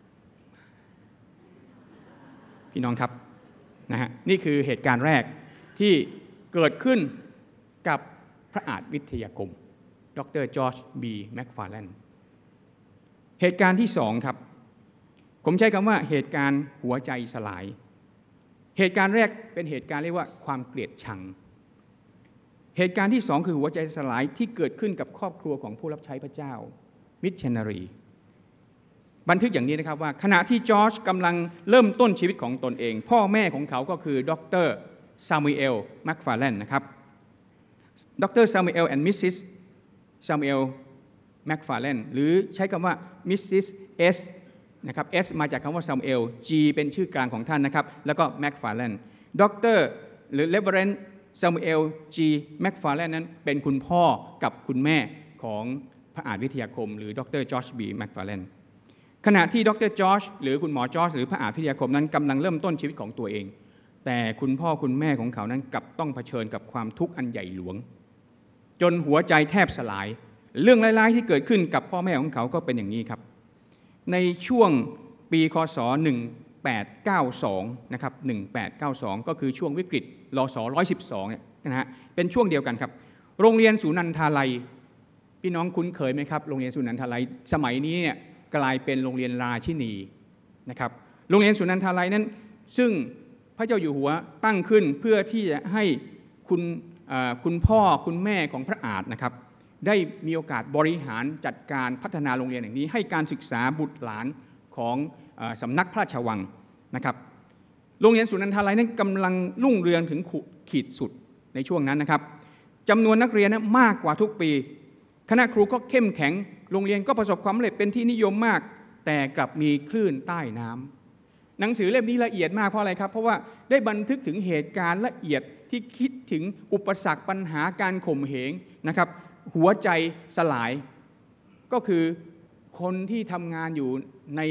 พี่น้องครับนะฮะนี่คือเหตุการณ์แรกที่เกิดขึ้นกับพระอาจวิทยาคมดร.จอร์จ บี. แมคฟาร์แลนด์เหตุการณ์ที่สองครับผมใช้คำว่าเหตุการณ์หัวใจสลายเหตุการณ์แรกเป็นเหตุการณ์เรียกว่าความเกลียดชังเหตุการณ์ที่สองคือหัวใจสลายที่เกิดขึ้นกับครอบครัวของผู้รับใช้พระเจ้ามิชชันนารีบันทึกอย่างนี้นะครับว่าขณะที่จอร์จกำลังเริ่มต้นชีวิตของตนเองพ่อแม่ของเขาก็คือดร.ซามูเอลแมคฟาร์แลนด์นะครับดร.ซามูเอลและมิสซิสซามูเอลแมคฟาร์แลนด์หรือใช้คำว่ามิสซิสเอสนะครับ S มาจากคำว่าซามูเอล G เป็นชื่อกลางของท่านนะครับแล้วก็แมคฟาร์แลนด์ดร.หรือเรเวอเรนด์ซามูเอล G แมคฟาร์แลนด์นั้นเป็นคุณพ่อกับคุณแม่ของพระอาจวิทยาคมหรือดร.จอร์จ บี แมคฟาร์แลนด์ขณะที่ดร.จอร์จหรือคุณหมอจอร์จหรือพระอาจวิทยาคมนั้นกำลังเริ่มต้นชีวิตของตัวเองแต่คุณพ่อคุณแม่ของเขานั้นกลับต้องเผชิญกับความทุกข์อันใหญ่หลวงจนหัวใจแทบสลายเรื่องร้ายๆที่เกิดขึ้นกับพ่อแม่ของเขาก็เป็นอย่างนี้ครับในช่วงปีคศ1892นะครับ1892ก็คือช่วงวิกฤตรศ112เนี่ยนะฮะเป็นช่วงเดียวกันครับโรงเรียนสุนันทาลัยพี่น้องคุ้นเคยไหมครับโรงเรียนสุนันทาลัยสมัยนี้เนี่ยกลายเป็นโรงเรียนราชินีนะครับโรงเรียนสุนันทาลัยนั้นซึ่งพระเจ้าอยู่หัวตั้งขึ้นเพื่อที่จะให้คุณพ่อคุณแม่ของพระอาจนะครับได้มีโอกาสบริหารจัดการพัฒนาโรงเรียนอย่างนี้ให้การศึกษาบุตรหลานของสำนักพระราชวังนะครับโรงเรียนสุนันทาลัยนั้นกำลังรุ่งเรืองถึงขีดสุดในช่วงนั้นนะครับจำนวนนักเรียนมากกว่าทุกปีคณะครูก็เข้มแข็งโรงเรียนก็ประสบความสำเร็จเป็นที่นิยมมากแต่กลับมีคลื่นใต้น้ำหนังสือเล่มนี้ละเอียดมากเพราะอะไรครับเพราะว่าได้บันทึกถึงเหตุการณ์ละเอียดที่คิดถึงอุปสรรคปัญหาการข่มเหงนะครับหัวใจสลายก็คือคนที่ทำงานอยู่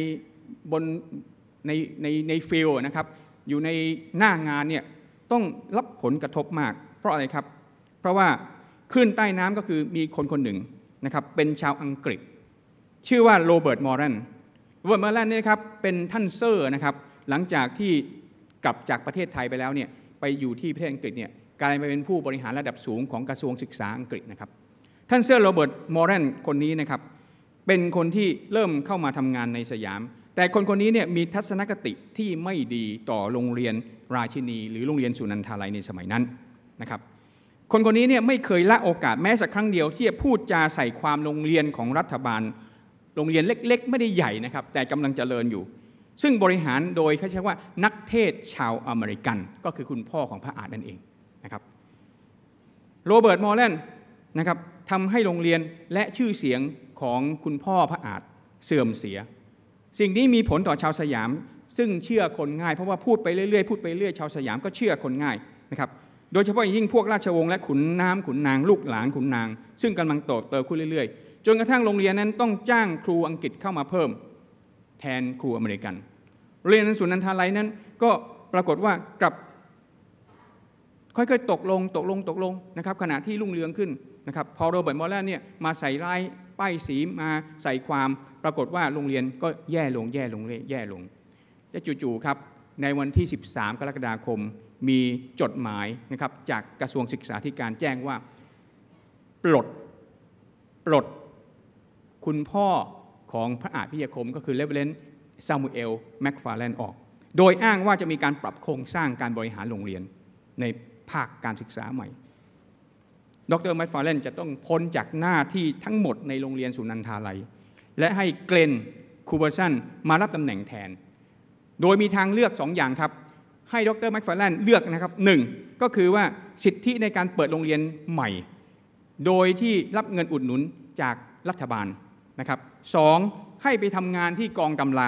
ในฟิลด์นะครับอยู่ในหน้างานเนี่ยต้องรับผลกระทบมากเพราะอะไรครับเพราะว่าคลื่นใต้น้ำก็คือมีคนหนึ่งนะครับเป็นชาวอังกฤษชื่อว่าโรเบิร์ตมอร์แลนเนี่ยครับเป็นท่านเซอร์นะครับหลังจากที่กลับจากประเทศไทยไปแล้วเนี่ยไปอยู่ที่ประเทศอังกฤษเนี่ยกลายมาเป็นผู้บริหารระดับสูงของกระทรวงศึกษาอังกฤษนะครับท่านเซอร์โรเบิร์ตมอร์แลนคนนี้นะครับเป็นคนที่เริ่มเข้ามาทำงานในสยามแต่คนนี้เนี่ยมีทัศนคติที่ไม่ดีต่อโรงเรียนราชินีหรือโรงเรียนสุนันทาลัยในสมัยนั้นนะครับคนนี้เนี่ยไม่เคยละโอกาสแม้สักครั้งเดียวที่จะพูดจาใส่ความโรงเรียนของรัฐบาลโรงเรียนเล็กๆไม่ได้ใหญ่นะครับแต่กำลังเจริญอยู่ซึ่งบริหารโดยเขาใช้ว่านักเทศชาวอเมริกันก็คือคุณพ่อของพระอาจนั่นเองนะครับโรเบิร์ตมอร์แลนนะครับทำให้โรงเรียนและชื่อเสียงของคุณพ่อพระอาจเสื่อมเสียสิ่งนี้มีผลต่อชาวสยามซึ่งเชื่อคนง่ายเพราะว่าพูดไปเรื่อยชาวสยามก็เชื่อคนง่ายนะครับโดยเฉพาะอย่างยิ่งพวกราชวงศ์และขุนน้ำขุนนางลูกหลานขุนนางซึ่งกำลังโตขึ้นเรื่อยๆจนกระทั่งโรงเรียนนั้นต้องจ้างครูอังกฤษเข้ามาเพิ่มแทนครูอเมริกันเรียนสุนันทาลัยนั้นก็ปรากฏว่ากลับค่อยๆตกลงนะครับขณะที่รุ่งเรืองขึ้นนะครับพอโรเบิร์ตมอร์แลนเนี่ยมาใส่ร้ายป้ายสีมาใส่ความปรากฏว่าโรงเรียนก็แย่ลงและจู่ๆครับในวันที่13กรกฎาคมมีจดหมายนะครับจากกระทรวงศึกษาธิการแจ้งว่าปลดคุณพ่อของพระอาจวิทยาคมก็คือเรเวอเรนด์ซามูเอลแมคฟาร์แลนด์ออกโดยอ้างว่าจะมีการปรับโครงสร้างการบริหารโรงเรียนในภาคการศึกษาใหม่ดร.แมคฟาร์แลนด์จะต้องพ้นจากหน้าที่ทั้งหมดในโรงเรียนสุนันทาลัยและให้เกรนคูเบอร์สันมารับตำแหน่งแทนโดยมีทางเลือก2 อย่างครับให้ดร.แมคฟาร์แลนด์เลือกนะครับ1ก็คือว่าสิทธิในการเปิดโรงเรียนใหม่โดยที่รับเงินอุดหนุนจากรัฐบาลนะครับ2ให้ไปทำงานที่กองตำรา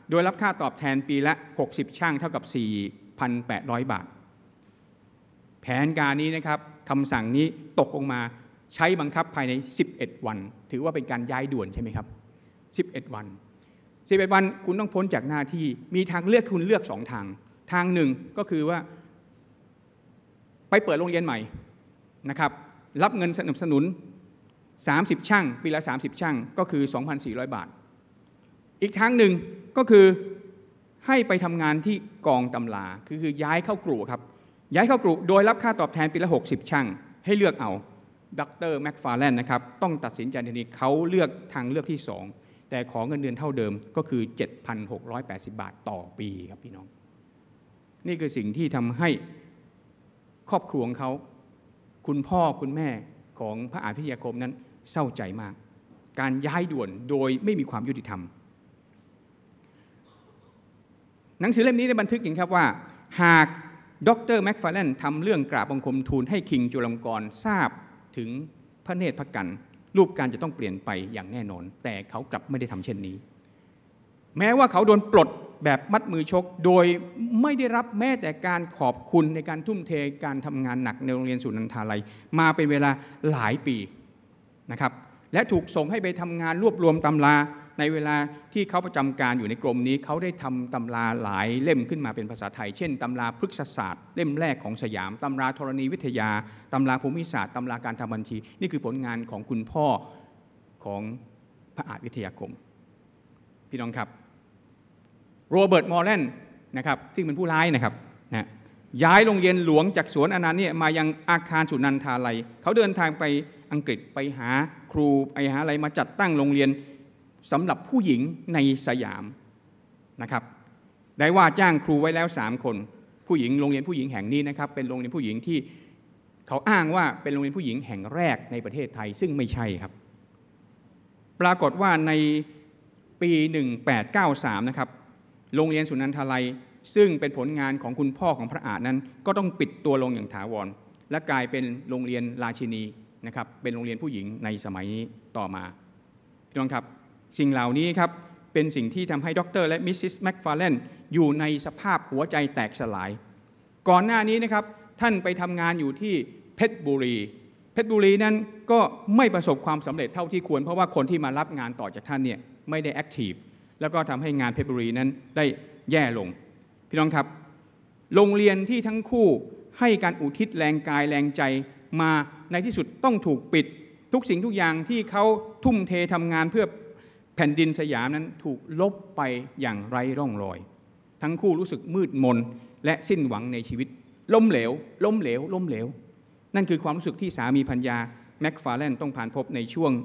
โดยรับค่าตอบแทนปีละ60ช่างเท่ากับ 4,800 บาทแผนการนี้นะครับคำสั่งนี้ตกลงมาใช้บังคับภายใน11วันถือว่าเป็นการย้ายด่วนใช่ไหมครับ11วันคุณต้องพ้นจากหน้าที่มีทางเลือกคุณเลือก2ทางหนึ่งก็คือว่าไปเปิดโรงเรียนใหม่นะครับรับเงินสนับสนุน30ช่างปีละ30ช่างก็คือ 2,400 บาทอีกทางหนึ่งก็คือให้ไปทำงานที่กองตำราคือย้ายเข้ากลุ่มครับย้ายเข้ากลุ่มโดยรับค่าตอบแทนปีละ60ช่างให้เลือกเอาดร.แม็กฟาร์แลนด์นะครับต้องตัดสินใจทีนี้เขาเลือกทางเลือกที่2แต่ขอเงินเดือนเท่าเดิมก็คือ 7,680 บาทต่อปีครับพี่น้องนี่คือสิ่งที่ทำให้ครอบครัวของเขาคุณพ่อคุณแม่ของพระอาพิทยาคมนั้นเศร้าใจมากการย้ายด่วนโดยไม่มีความยุติธรรมหนังสือเล่มนี้ได้บันทึกอย่างครับว่าหากดร.แม็กฟาร์แลนด์ทำเรื่องกราบบังคมทูลให้คิงจุลลงกรณ์ทราบถึงพระเนตรพระกันรูปการจะต้องเปลี่ยนไปอย่างแน่นอนแต่เขากลับไม่ได้ทำเช่นนี้แม้ว่าเขาโดนปลดแบบมัดมือชกโดยไม่ได้รับแม้แต่การขอบคุณในการทุ่มเทการทำงานหนักในโรงเรียนสุนันทาลัยมาเป็นเวลาหลายปีนะครับและถูกส่งให้ไปทำงานรวบรวมตำราในเวลาที่เขาประจำการอยู่ในกรมนี้เขาได้ทำตำราหลายเล่มขึ้นมาเป็นภาษาไทยเช่นตำราพฤกษศาสตร์เล่มแรกของสยามตำราธรณีวิทยาตำราภูมิศาสตร์ตำราการทำบัญชีนี่คือผลงานของคุณพ่อของพระอาจวิทยาคมพี่น้องครับโรเบิร์ตมอร์แลนด์นะครับซึ่งเป็นผู้ร้ายนะครับย้ายโรงเรียนหลวงจากสวนอนันต์เนี่ยมายังอาคารสุนันทาลัยเขาเดินทางไปอังกฤษไปหาครูไปหาอะไรมาจัดตั้งโรงเรียนสำหรับผู้หญิงในสยามนะครับได้ว่าจ้างครูไว้แล้ว3คนผู้หญิงโรงเรียนผู้หญิงแห่งนี้นะครับเป็นโรงเรียนผู้หญิงที่เขาอ้างว่าเป็นโรงเรียนผู้หญิงแห่งแรกในประเทศไทยซึ่งไม่ใช่ครับปรากฏว่าในปี1893นะครับโรงเรียนสุนันทาลัยซึ่งเป็นผลงานของคุณพ่อของพระอาจนั้นก็ต้องปิดตัวลงอย่างถาวรและกลายเป็นโรงเรียนราชินีนะครับเป็นโรงเรียนผู้หญิงในสมัยนี้ต่อมาพี่น้องครับสิ่งเหล่านี้ครับเป็นสิ่งที่ทำให้ดร.และมิสซิสแม็กฟาร์แลนด์อยู่ในสภาพหัวใจแตกสลายก่อนหน้านี้นะครับท่านไปทำงานอยู่ที่เพชรบุรีนั้นก็ไม่ประสบความสำเร็จเท่าที่ควรเพราะว่าคนที่มารับงานต่อจากท่านเนี่ยไม่ได้แอคทีฟแล้วก็ทำให้งานเพชรบุรีนั้นได้แย่ลงพี่น้องครับโรงเรียนที่ทั้งคู่ให้การอุทิศแรงกายแรงใจมาในที่สุดต้องถูกปิดทุกสิ่งทุกอย่างที่เขาทุ่มเททำงานเพื่อแผ่นดินสยามนั้นถูกลบไปอย่างไร้ร่องรอยทั้งคู่รู้สึกมืดมนและสิ้นหวังในชีวิตล้มเหลวนั่นคือความรู้สึกที่สามีภรรยาแม็กฟาร์แลนด์ต้องผ่านพบในช่วง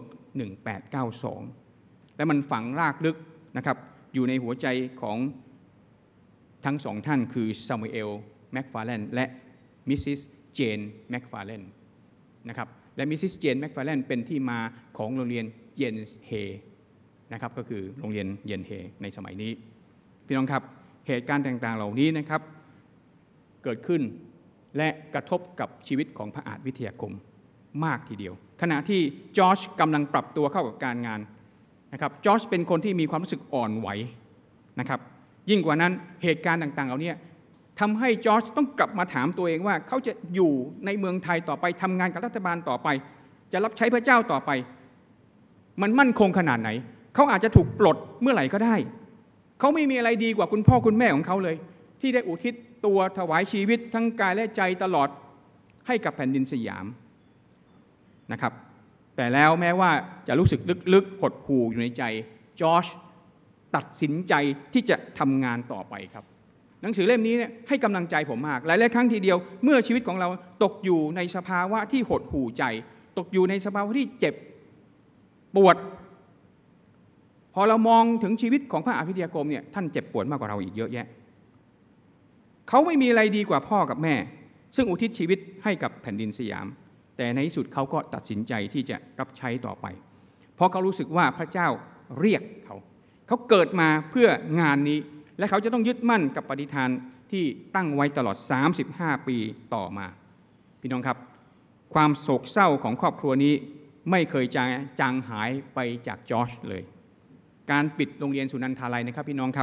1892และมันฝังรากลึกนะครับอยู่ในหัวใจของทั้งสองท่านคือซามูเอลแม็กฟาร์แลนด์และมิสซิสเจนแม็กฟาร์แลนด์นะครับและมิสซิสเจนแม็กฟาร์แลนด์เป็นที่มาของโรงเรียนเยนส์เฮนะครับก็คือโรงเรียนเยนเฮในสมัยนี้พี่น้องครับเหตุการณ์ต่างๆเหล่านี้นะครับเกิดขึ้นและกระทบกับชีวิตของพระอาจวิทยาคมมากทีเดียวขณะที่จอร์จกำลังปรับตัวเข้ากับการงานนะครับจอร์จเป็นคนที่มีความรู้สึกอ่อนไหวนะครับยิ่งกว่านั้นเหตุการณ์ต่างๆเหล่านี้ทำให้จอร์จต้องกลับมาถามตัวเองว่าเขาจะอยู่ในเมืองไทยต่อไปทำงานกับรัฐบาลต่อไปจะรับใช้พระเจ้าต่อไปมันมั่นคงขนาดไหนเขาอาจจะถูกปลดเมื่อไหร่ก็ได้เขาไม่มีอะไรดีกว่าคุณพ่อคุณแม่ของเขาเลยที่ได้อุทิศตัวถวายชีวิตทั้งกายและใจตลอดให้กับแผ่นดินสยามนะครับแต่แล้วแม้ว่าจะรู้สึกลึกๆหดหู่อยู่ในใจจอร์จตัดสินใจที่จะทำงานต่อไปครับหนังสือเล่มนี้เนี่ยให้กำลังใจผมมากหลายๆครั้งทีเดียวเมื่อชีวิตของเราตกอยู่ในสภาวะที่หดหู่ใจตกอยู่ในสภาวะที่เจ็บปวดพอเรามองถึงชีวิตของพระอาพิทยาคมเนี่ยท่านเจ็บปวดมากกว่าเราอีกเยอะแยะเขาไม่มีอะไรดีกว่าพ่อกับแม่ซึ่งอุทิศชีวิตให้กับแผ่นดินสยามแต่ในที่สุดเขาก็ตัดสินใจที่จะรับใช้ต่อไปเพราะเขารู้สึกว่าพระเจ้าเรียกเขาเกิดมาเพื่องานนี้และเขาจะต้องยึดมั่นกับปฏิฐานที่ตั้งไว้ตลอด35ปีต่อมาพี่น้องครับความโศกเศร้าของครอบครัวนี้ไม่เคยจางหายไปจากจอร์จเลยการปิดโรงเรียนสุนันทาลัยนะครับพี่น้องครับ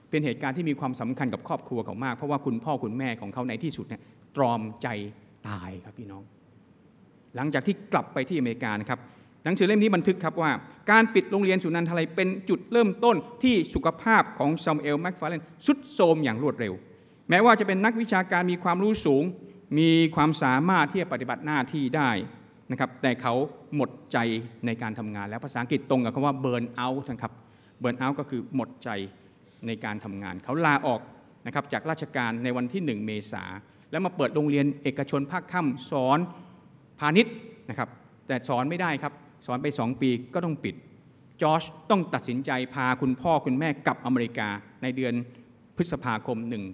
เป็นเหตุการณ์ที่มีความสำคัญกับครอบครัวเขามากเพราะว่าคุณพ่อคุณแม่ของเขาในที่สุดเนี่ยตรอมใจตายครับพี่น้องหลังจากที่กลับไปที่อเมริกานะครับหนังสือเล่มนี้บันทึกครับว่าการปิดโรงเรียนสุนันทาลัยเป็นจุดเริ่มต้นที่สุขภาพของซามูเอลแมคฟาร์เลนทรุดโทรมอย่างรวดเร็วแม้ว่าจะเป็นนักวิชาการมีความรู้สูงมีความสามารถที่จะปฏิบัติหน้าที่ได้นะครับแต่เขาหมดใจในการทำงานแล้วภาษาอังกฤษตรงกับคำว่า burn out นะครับ burn out ก็คือหมดใจในการทำงานเขาลาออกนะครับจากราชการในวันที่1 เมษายนแล้วมาเปิดโรงเรียนเอกชนภาคค่ำสอนพาณิชย์นะครับแต่สอนไม่ได้ครับสอนไป2 ปีก็ต้องปิดจอร์จต้องตัดสินใจพาคุณพ่อคุณแม่กลับอเมริกาในเดือนพฤษภาคม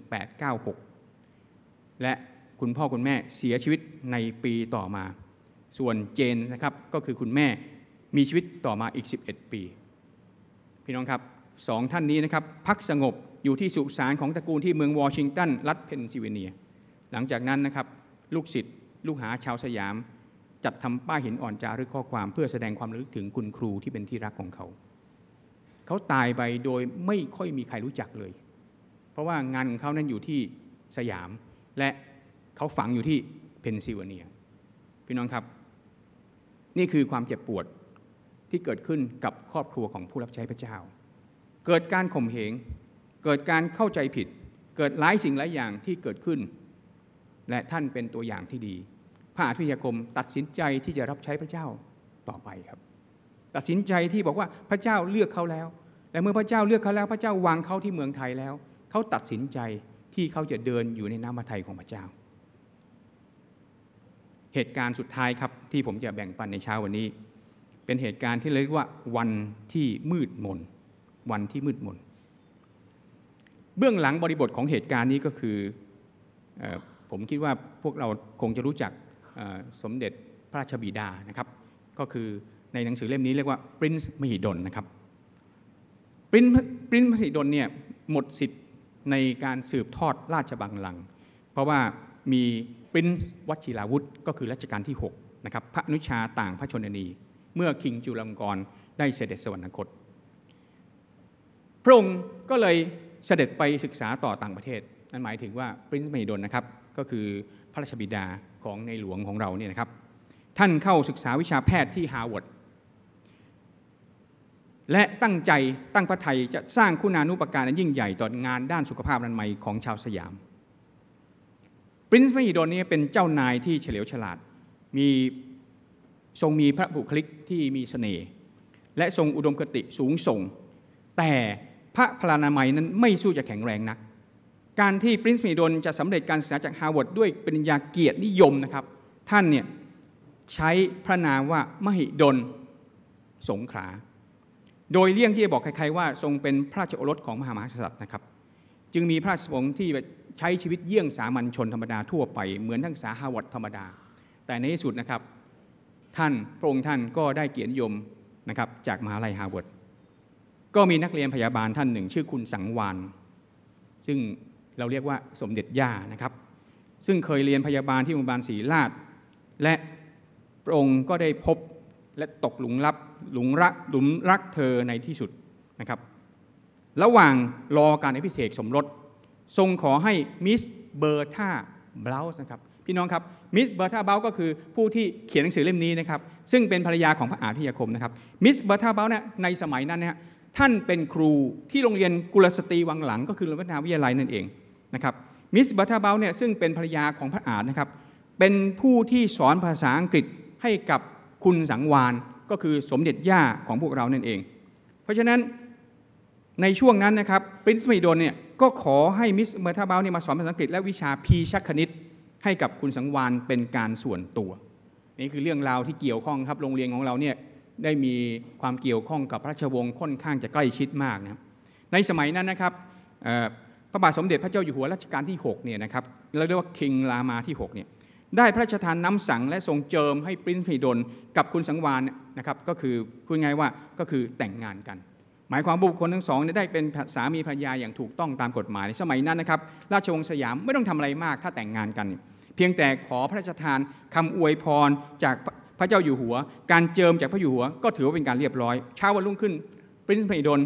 1896และคุณพ่อคุณแม่เสียชีวิตในปีต่อมาส่วนเจนนะครับก็คือคุณแม่มีชีวิตต่อมาอีก11 ปีพี่น้องครับ2 ท่านนี้นะครับพักสงบอยู่ที่สุสานของตระกูลที่เมืองวอชิงตันรัฐเพนซิลเวเนียหลังจากนั้นนะครับลูกศิษย์ลูกหาชาวสยามจัดทำป้ายหินอ่อนจารึกข้อความเพื่อแสดงความระลึกถึงคุณครูที่เป็นที่รักของเขาเขาตายไปโดยไม่ค่อยมีใครรู้จักเลยเพราะว่างานของเขานั้นอยู่ที่สยามและเขาฝังอยู่ที่เพนซิลเวเนียพี่น้องครับนี่คือความเจ็บปวดที่เกิดขึ้นกับครอบครัวของผู้รับใช้พระเจ้าเกิดการข่มเหงเกิดการเข้าใจผิดเกิดหลายสิ่งหลายอย่างที่เกิดขึ้นและท่านเป็นตัวอย่างที่ดีพระอาทิตยคมตัดสินใจที่จะรับใช้พระเจ้าต่อไปครับตัดสินใจที่บอกว่าพระเจ้าเลือกเขาแล้วและเมื่อพระเจ้าเลือกเขาแล้วพระเจ้าวางเขาที่เมืองไทยแล้วเขาตัดสินใจที่เขาจะเดินอยู่ในน้ำพระทัยของพระเจ้าเหตุการณ์สุดท้ายครับที่ผมจะแบ่งปันในเช้าวันนี้เป็นเหตุการณ์ที่เรียกว่าวันที่มืดมนวันที่มืดมนเบื้องหลังบริบทของเหตุการณ์นี้ก็คือผมคิดว่าพวกเราคงจะรู้จักสมเด็จพระราชบิดานะครับก็คือในหนังสือเล่มนี้เรียกว่าปรินซ์มหิดลนะครับปรินซ์มหิดลเนี่ยหมดสิทธิ์ในการสืบทอดราชบัลลังก์เพราะว่ามีปรินซ์วชิราวุธก็คือรัชกาลที่6นะครับพระอนุชาต่างพระชนนีเมื่อคิงจุลลงกรณ์ได้เสด็จสวรรคตพระองค์ก็เลยเสด็จไปศึกษาต่อต่างประเทศนั่นหมายถึงว่าปรินซ์มหิดลนะครับก็คือพระราชบิดาของในหลวงของเราเนี่ยนะครับท่านเข้าศึกษาวิชาแพทย์ที่ฮาร์วาร์ดและตั้งใจตั้งพระทัยจะสร้างคุณานุปการอันยิ่งใหญ่ต่องานด้านสุขภาพอนามัยของชาวสยามปรินซ์มหิดลนี่เป็นเจ้านายที่เฉลียวฉลาดทรงมีพระบุคลิกที่มีเสน่ห์และทรงอุดมคติสูงส่งแต่พระพลานามัยนั้นไม่สู้จะแข็งแรงนักการที่ปรินซ์มหิดลจะสำเร็จการศึกษาจากฮาร์วาร์ดด้วยปริญญาเกียรตินิยมนะครับท่านเนี่ยใช้พระนามว่ามหิดลสงขลาโดยเลี่ยงที่จะบอกใครๆว่าทรงเป็นพระราชโอรสของมหามหากษัตริย์นะครับจึงมีพระราชประสงค์ที่ใช้ชีวิตเยี่ยงสามัญชนธรรมดาทั่วไปเหมือนนักศึกษาฮาร์วาร์ดธรรมดาแต่ในที่สุดนะครับพระองค์ท่านก็ได้เกียรตินิยมนะครับจากมหาลัยฮาร์วาร์ดก็มีนักเรียนพยาบาลท่านหนึ่งชื่อคุณสังวานซึ่งเราเรียกว่าสมเด็จย่านะครับซึ่งเคยเรียนพยาบาลที่โรงพยาบาลศรีราชและพระองค์ก็ได้พบและตกหลุมรักเธอในที่สุดนะครับระหว่างรอการอภิเษกสมรสทรงขอให้มิสเบอร์ธาบลาส์นะครับพี่น้องครับมิสเบอร์ธาบลาส์ก็คือผู้ที่เขียนหนังสือเล่มนี้นะครับซึ่งเป็นภรรยาของพระอาทิตยคมนะครับมิสเบอร์ธาบลาส์เนี่ยในสมัยนั้นเนี่ยท่านเป็นครูที่โรงเรียนกุลสตรีวังหลังก็คือโรงเรียนวิทยาลัยนั่นเองนะครับมิสเบอร์ธาบลาส์เนี่ยซึ่งเป็นภรรยาของพระอาทิตย์นะครับเป็นผู้ที่สอนภาษาอังกฤษให้กับคุณสังวานก็คือสมเด็จย่าของพวกเรานั่นเองเพราะฉะนั้นในช่วงนั้นนะครับปรินซ์มหิดลเนี่ยก็ขอให้มิสเบอร์ธาบลาส์เนี่ยมาสอนภาษาอังกฤษและวิชาพีชคณิตให้กับคุณสังวานเป็นการส่วนตัวนี่คือเรื่องราวที่เกี่ยวข้องครับโรงเรียนของเราเนี่ยได้มีความเกี่ยวข้องกับพระราชวงศ์ค่อนข้างจะใกล้ชิดมากนะครับในสมัยนั้นนะครับพระบาทสมเด็จพระเจ้าอยู่หัวรัชกาลที่6เนี่ยนะครับเราเรียกว่าคิงรามาที่6เนี่ยได้พระราชทานน้ำสังและทรงเจิมให้ปรินซ์มหิดลกับคุณสังวานนะครับก็คือพูดง่ายว่าก็คือแต่งงานกันหมายความบุคคลทั้งสองได้เป็นสามีภรรยาอย่างถูกต้องตามกฎหมายในสมัยนั้นนะครับราชวงศ์สยามไม่ต้องทำอะไรมากถ้าแต่งงานกันเพียงแต่ขอพระราชทานคำอวยพรจากพระเจ้าอยู่หัวการเจิมจากพระอยู่หัวก็ถือว่าเป็นการเรียบร้อยเช้าวันรุ่งขึ้นปรินซ์มหิดล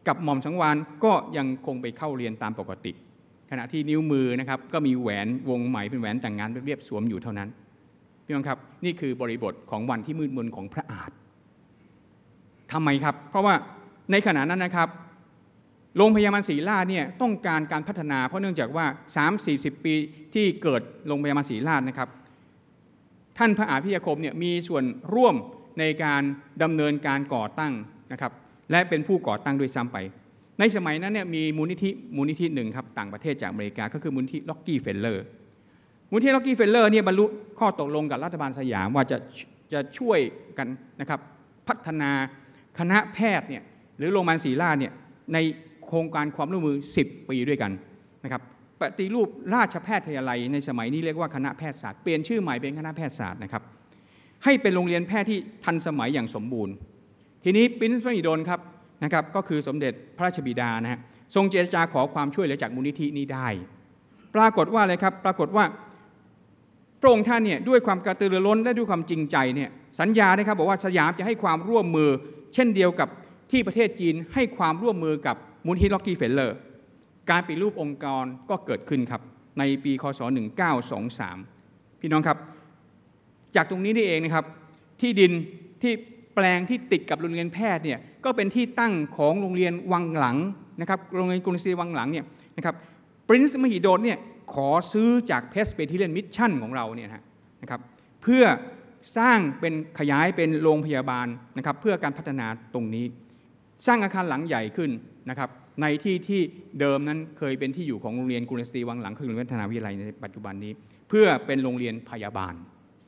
กับหม่อมสังวาลก็ยังคงไปเข้าเรียนตามปกติขณะที่นิ้วมือนะครับก็มีแหวนวงใหม่เป็นแหวนแต่งงานเรียบๆสวมอยู่เท่านั้นพี่น้องครับนี่คือบริบทของวันที่มืดมนของพระอาจทำไมครับเพราะว่าในขณะนั้นนะครับโรงพยาบาลศรีราชเนี่ยต้องการการพัฒนาเพราะเนื่องจากว่า 3-40 ปีที่เกิดโรงพยาบาลศรีราชนะครับท่านพระอาจพิยาคมเนี่ยมีส่วนร่วมในการดำเนินการก่อตั้งนะครับและเป็นผู้ก่อตั้งด้วยซ้ำไปในสมัยนั้นเนี่ยมีมูลนิธิหนึ่งครับต่างประเทศจากอเมริกาก็คือมูลนิธิล็อกกี้เฟลเลอร์มูลนิธิล็อกกี้เฟลเลอร์เนี่ยบรรลุข้อตกลงกับรัฐบาลสยามว่าจะช่วยกันนะครับพัฒนาคณะแพทย์เนี่ยหรือโรงพยาบาลศรีราชเนี่ยในโครงการความร่วมมือ10 ปีด้วยกันนะครับปฏิรูปราชแพทยาลัยในสมัยนี้เรียกว่าคณะแพทยศาสตร์เปลี่ยนชื่อใหม่เป็นคณะแพทยศาสตร์นะครับให้เป็นโรงเรียนแพทย์ที่ทันสมัยอย่างสมบูรณ์ทีนี้ปรินซ์มหิดลครับนะครับก็คือสมเด็จพระราชบิดานะฮะทรงเจรจาขอความช่วยเหลือจากมูลนิธินี้ได้ปรากฏว่าอะไรครับปรากฏว่าพระองค์ท่านเนี่ยด้วยความกระตือรือร้นและด้วยความจริงใจเนี่ยสัญญานะครับบอกว่าสยามจะให้ความร่วมมือเช่นเดียวกับที่ประเทศจีนให้ความร่วมมือกับมูลนิธิล็อกกี้เฟลเลอร์การปฏิรูปองค์กรก็เกิดขึ้นครับในปีคศ1923พี่น้องครับจากตรงนี้นี่เองนะครับที่ดินที่แปลงที่ติดกับโรงเรียนแพทย์เนี่ยก็เป็นที่ตั้งของโรงเรียนวังหลังนะครับโรงเรียนกรุงศรีวังหลังเนี่ยนะครับปรินซ์มหิดลเนี่ยขอซื้อจากเพสเปเทียนมิชชั่นของเราเนี่ยนะครับเพื่อสร้างเป็นขยายเป็นโรงพยาบาลนะครับเพื่อการพัฒนาตรงนี้สร้างอาคารหลังใหญ่ขึ้นนะครับในที่เดิมนั้นเคยเป็นที่อยู่ของโรงเรียนกรุงศรีวังหลังคือโรงเรียนพัฒนาวิทยาลัยในปัจจุบันนี้เพื่อเป็นโรงเรียนพยาบาล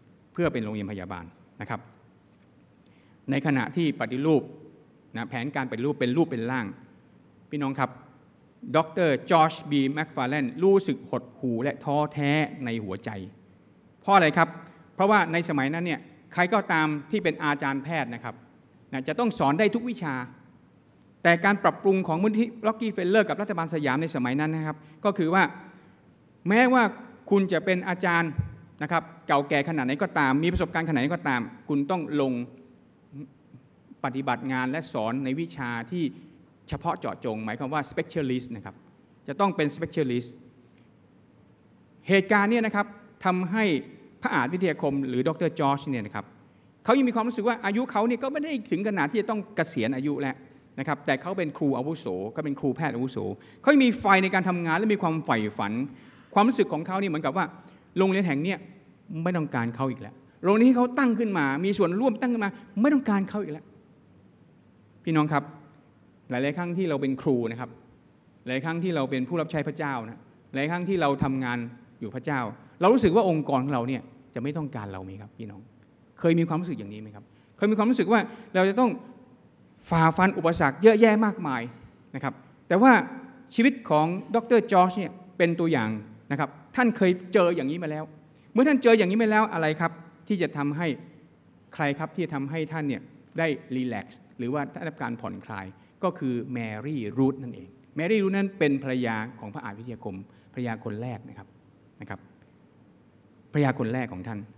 นะครับในขณะที่ปฏิรูปนะแผนการปฏิรูปเป็นรูปเป็นร่างพี่น้องครับดร.จอร์จ บีแมคฟาร์แลนด์รู้สึกหดหู่และท้อแท้ในหัวใจเพราะอะไรครับเพราะว่าในสมัยนั้นเนี่ยใครก็ตามที่เป็นอาจารย์แพทย์นะครับจะต้องสอนได้ทุกวิชาแต่การปรับปรุงของมูลนิธิล็อกกี้เฟลเลอร์กับรัฐบาลสยามในสมัยนั้นนะครับก็คือว่าแม้ว่าคุณจะเป็นอาจารย์นะครับเก่าแก่ขนาดไหนก็ตามมีประสบการณ์ขนาดไหนก็ตามคุณต้องลงปฏิบัติงานและสอนในวิชาที่เฉพาะเจาะจงหมายความว่า specialist นะครับจะต้องเป็น specialist เหตุการณ์นี้นะครับทำให้พระอาจวิทยาคมหรือดร.จอร์จเนี่ยนะครับเขายังมีความรู้สึกว่าอายุเขาเนี่ยก็ไม่ได้ถึงขนาดที่จะต้องเกษียณอายุแล้วนะครับแต่เขาเป็นครูอาวุโสก็เป็นครูแพทย์อาวุโสเขามีไฟในการทำงานและมีความใฝ่ฝันความรู้สึกของเขานี่เหมือนกับว่าโรงเรียนแห่งนี้ไม่ต้องการเขาอีกแล้วโรงเรียนที่เขาตั้งขึ้นมามีส่วนร่วมตั้งขึ้นมาไม่ต้องการเขาอีกแล้วพี่น้องครับหลายๆครั้งที่เราเป็นครูนะครับหลายครั้งที่เราเป็นผู้รับใช้พระเจ้านะหลายครั้งที่เราทำงานอยู่พระเจ้าเรารู้สึกว่าองค์กรของเราเนี่ยจะไม่ต้องการเราไหมครับพี่น้องเคยมีความรู้สึกอย่างนี้ไหมครับเคยมีความรู้สึกว่าเราจะต้องฝ่าฟันอุปสรรคเยอะแยะมากมายนะครับแต่ว่าชีวิตของดร.จอร์จเนี่ยเป็นตัวอย่างนะครับท่านเคยเจออย่างนี้มาแล้วเมื่อท่านเจออย่างนี้มาแล้วอะไรครับที่จะทำให้ใครครับที่จะทำให้ท่านเนี่ยได้รีแลกซ์หรือว่าได้รับการผ่อนคลายก็คือแมรี่รูธนั่นเองแมรี่รูธนั้นเป็นภรรยาของพระอาจวิทยาคมภรรยาคนแรกนะครับภรรยาคนแรกของท่าน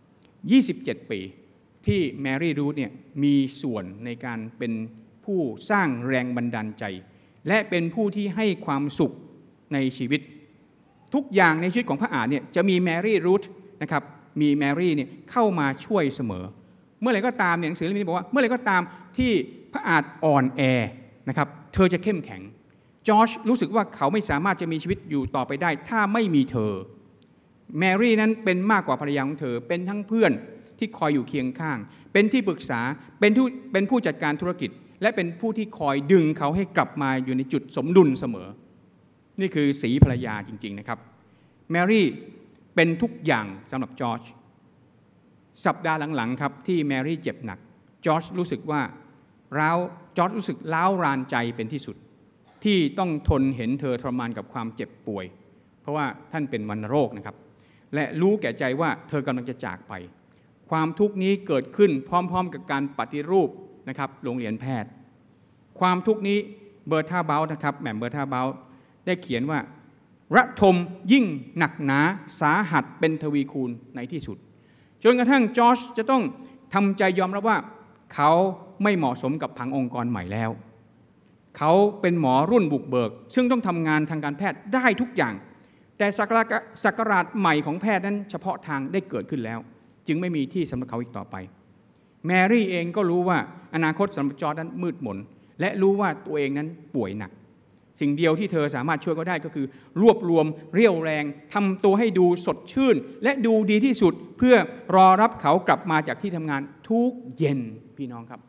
27 ปีที่แมรี่รูธเนี่ยมีส่วนในการเป็นผู้สร้างแรงบันดาลใจและเป็นผู้ที่ให้ความสุขในชีวิตทุกอย่างในชีวิตของพระอาจเนี่ยจะมีแมรี่รูธนะครับมีแมรี่เนี่ยเข้ามาช่วยเสมอเมื่อไหร่ก็ตามเนี่ยหนังสือเล่มนี้บอกว่าเมื่อไหร่ก็ตามที่พระอาจอ่อนแอนะครับเธอจะเข้มแข็งจอร์จรู้สึกว่าเขาไม่สามารถจะมีชีวิตอยู่ต่อไปได้ถ้าไม่มีเธอแมรี่นั้นเป็นมากกว่าภรรยาของเธอเป็นทั้งเพื่อนที่คอยอยู่เคียงข้างเป็นที่ปรึกษาเป็นผู้จัดการธุรกิจและเป็นผู้ที่คอยดึงเขาให้กลับมาอยู่ในจุดสมดุลเสมอนี่คือสีภรรยาจริงๆนะครับแมรี่เป็นทุกอย่างสำหรับจอร์จสัปดาห์หลังๆครับที่แมรี่เจ็บหนักจอร์จรู้สึกว่าจอร์จรู้สึกร้าวรานใจเป็นที่สุดที่ต้องทนเห็นเธอทรมานกับความเจ็บป่วยเพราะว่าท่านเป็นวัณโรคนะครับและรู้แก่ใจว่าเธอกำลังจะจากไปความทุกข์นี้เกิดขึ้นพร้อมๆกับการปฏิรูปนะครับโรงเรียนแพทย์ความทุกข์นี้เบอร์ธาเบลนะครับแหม่มเบอร์ธาเบลได้เขียนว่าระทมยิ่งหนักหนาสาหัสเป็นทวีคูณในที่สุดจนกระทั่งจอร์จจะต้องทำใจยอมรับว่าเขาไม่เหมาะสมกับผังองค์กรใหม่แล้วเขาเป็นหมอรุ่นบุกเบิกซึ่งต้องทำงานทางการแพทย์ได้ทุกอย่างแต่ศักราชใหม่ของแพทย์นั้นเฉพาะทางได้เกิดขึ้นแล้วจึงไม่มีที่สำหรับเขาอีกต่อไปแมรี่เองก็รู้ว่าอนาคตสำหรับจอร์จนั้นมืดมนและรู้ว่าตัวเองนั้นป่วยหนักสิ่งเดียวที่เธอสามารถช่วยเขาได้ก็คือรวบรวมเรี่ยวแรงทำตัวให้ดูสดชื่นและดูดีที่สุดเพื่อรอรับเขากลับมาจากที่ทำงานทุกเย็นพี่น้องครับ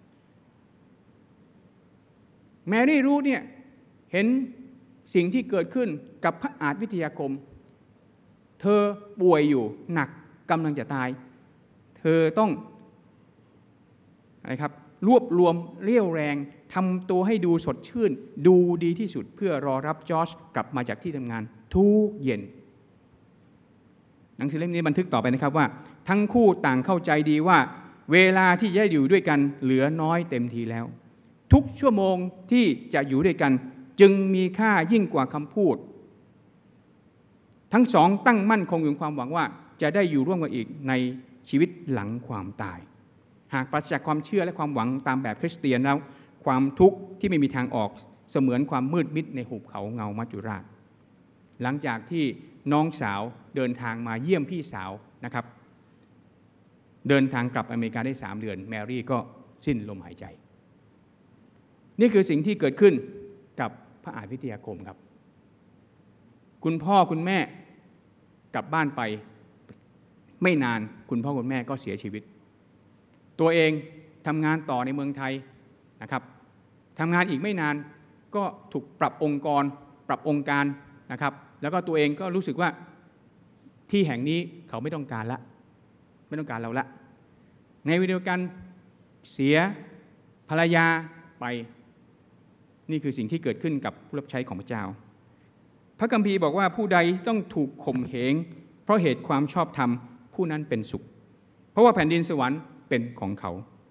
แมรี่รู้เนี่ยเห็นสิ่งที่เกิดขึ้นกับพระอาจวิทยาคมเธอป่วยอยู่หนักกำลังจะตายเธอต้องอะไรครับรวบรวมเรี่ยวแรงทำตัวให้ดูสดชื่นดูดีที่สุดเพื่อรอรับจอร์จกลับมาจากที่ทำงานทุกเย็นหนังสือเล่มนี้บันทึกต่อไปนะครับว่าทั้งคู่ต่างเข้าใจดีว่าเวลาที่จะอยู่ด้วยกันเหลือน้อยเต็มทีแล้วทุกชั่วโมงที่จะอยู่ด้วยกันจึงมีค่ายิ่งกว่าคำพูดทั้งสองตั้งมั่นคงอยู่ในความหวังว่าจะได้อยู่ร่วมกันอีกในชีวิตหลังความตายหากปราศจากความเชื่อและความหวังตามแบบคริสเตียนแล้วความทุกข์ที่ไม่มีทางออกเสมือนความมืดมิดในหุบเขาเงามัจจุราชหลังจากที่น้องสาวเดินทางมาเยี่ยมพี่สาวนะครับเดินทางกลับอเมริกาได้3 เดือนแมรี่ก็สิ้นลมหายใจนี่คือสิ่งที่เกิดขึ้นกับพระอาจวิทยาคมครับคุณพ่อคุณแม่กลับบ้านไปไม่นานคุณพ่อคุณแม่ก็เสียชีวิตตัวเองทำงานต่อในเมืองไทยนะครับทำงานอีกไม่นานก็ถูกปรับองค์กรปรับองค์การนะครับแล้วก็ตัวเองก็รู้สึกว่าที่แห่งนี้เขาไม่ต้องการละไม่ต้องการเราละในวิดีโอกันเสียภรรยาไปนี่คือสิ่งที่เกิดขึ้นกับผู้รับใช้ของพระเจ้าพระคัมภีร์บอกว่าผู้ใดต้องถูกข่มเหงเพราะเหตุความชอบธรรมผู้นั้นเป็นสุขเพราะว่าแผ่นดินสวรรค์เป็นของเขา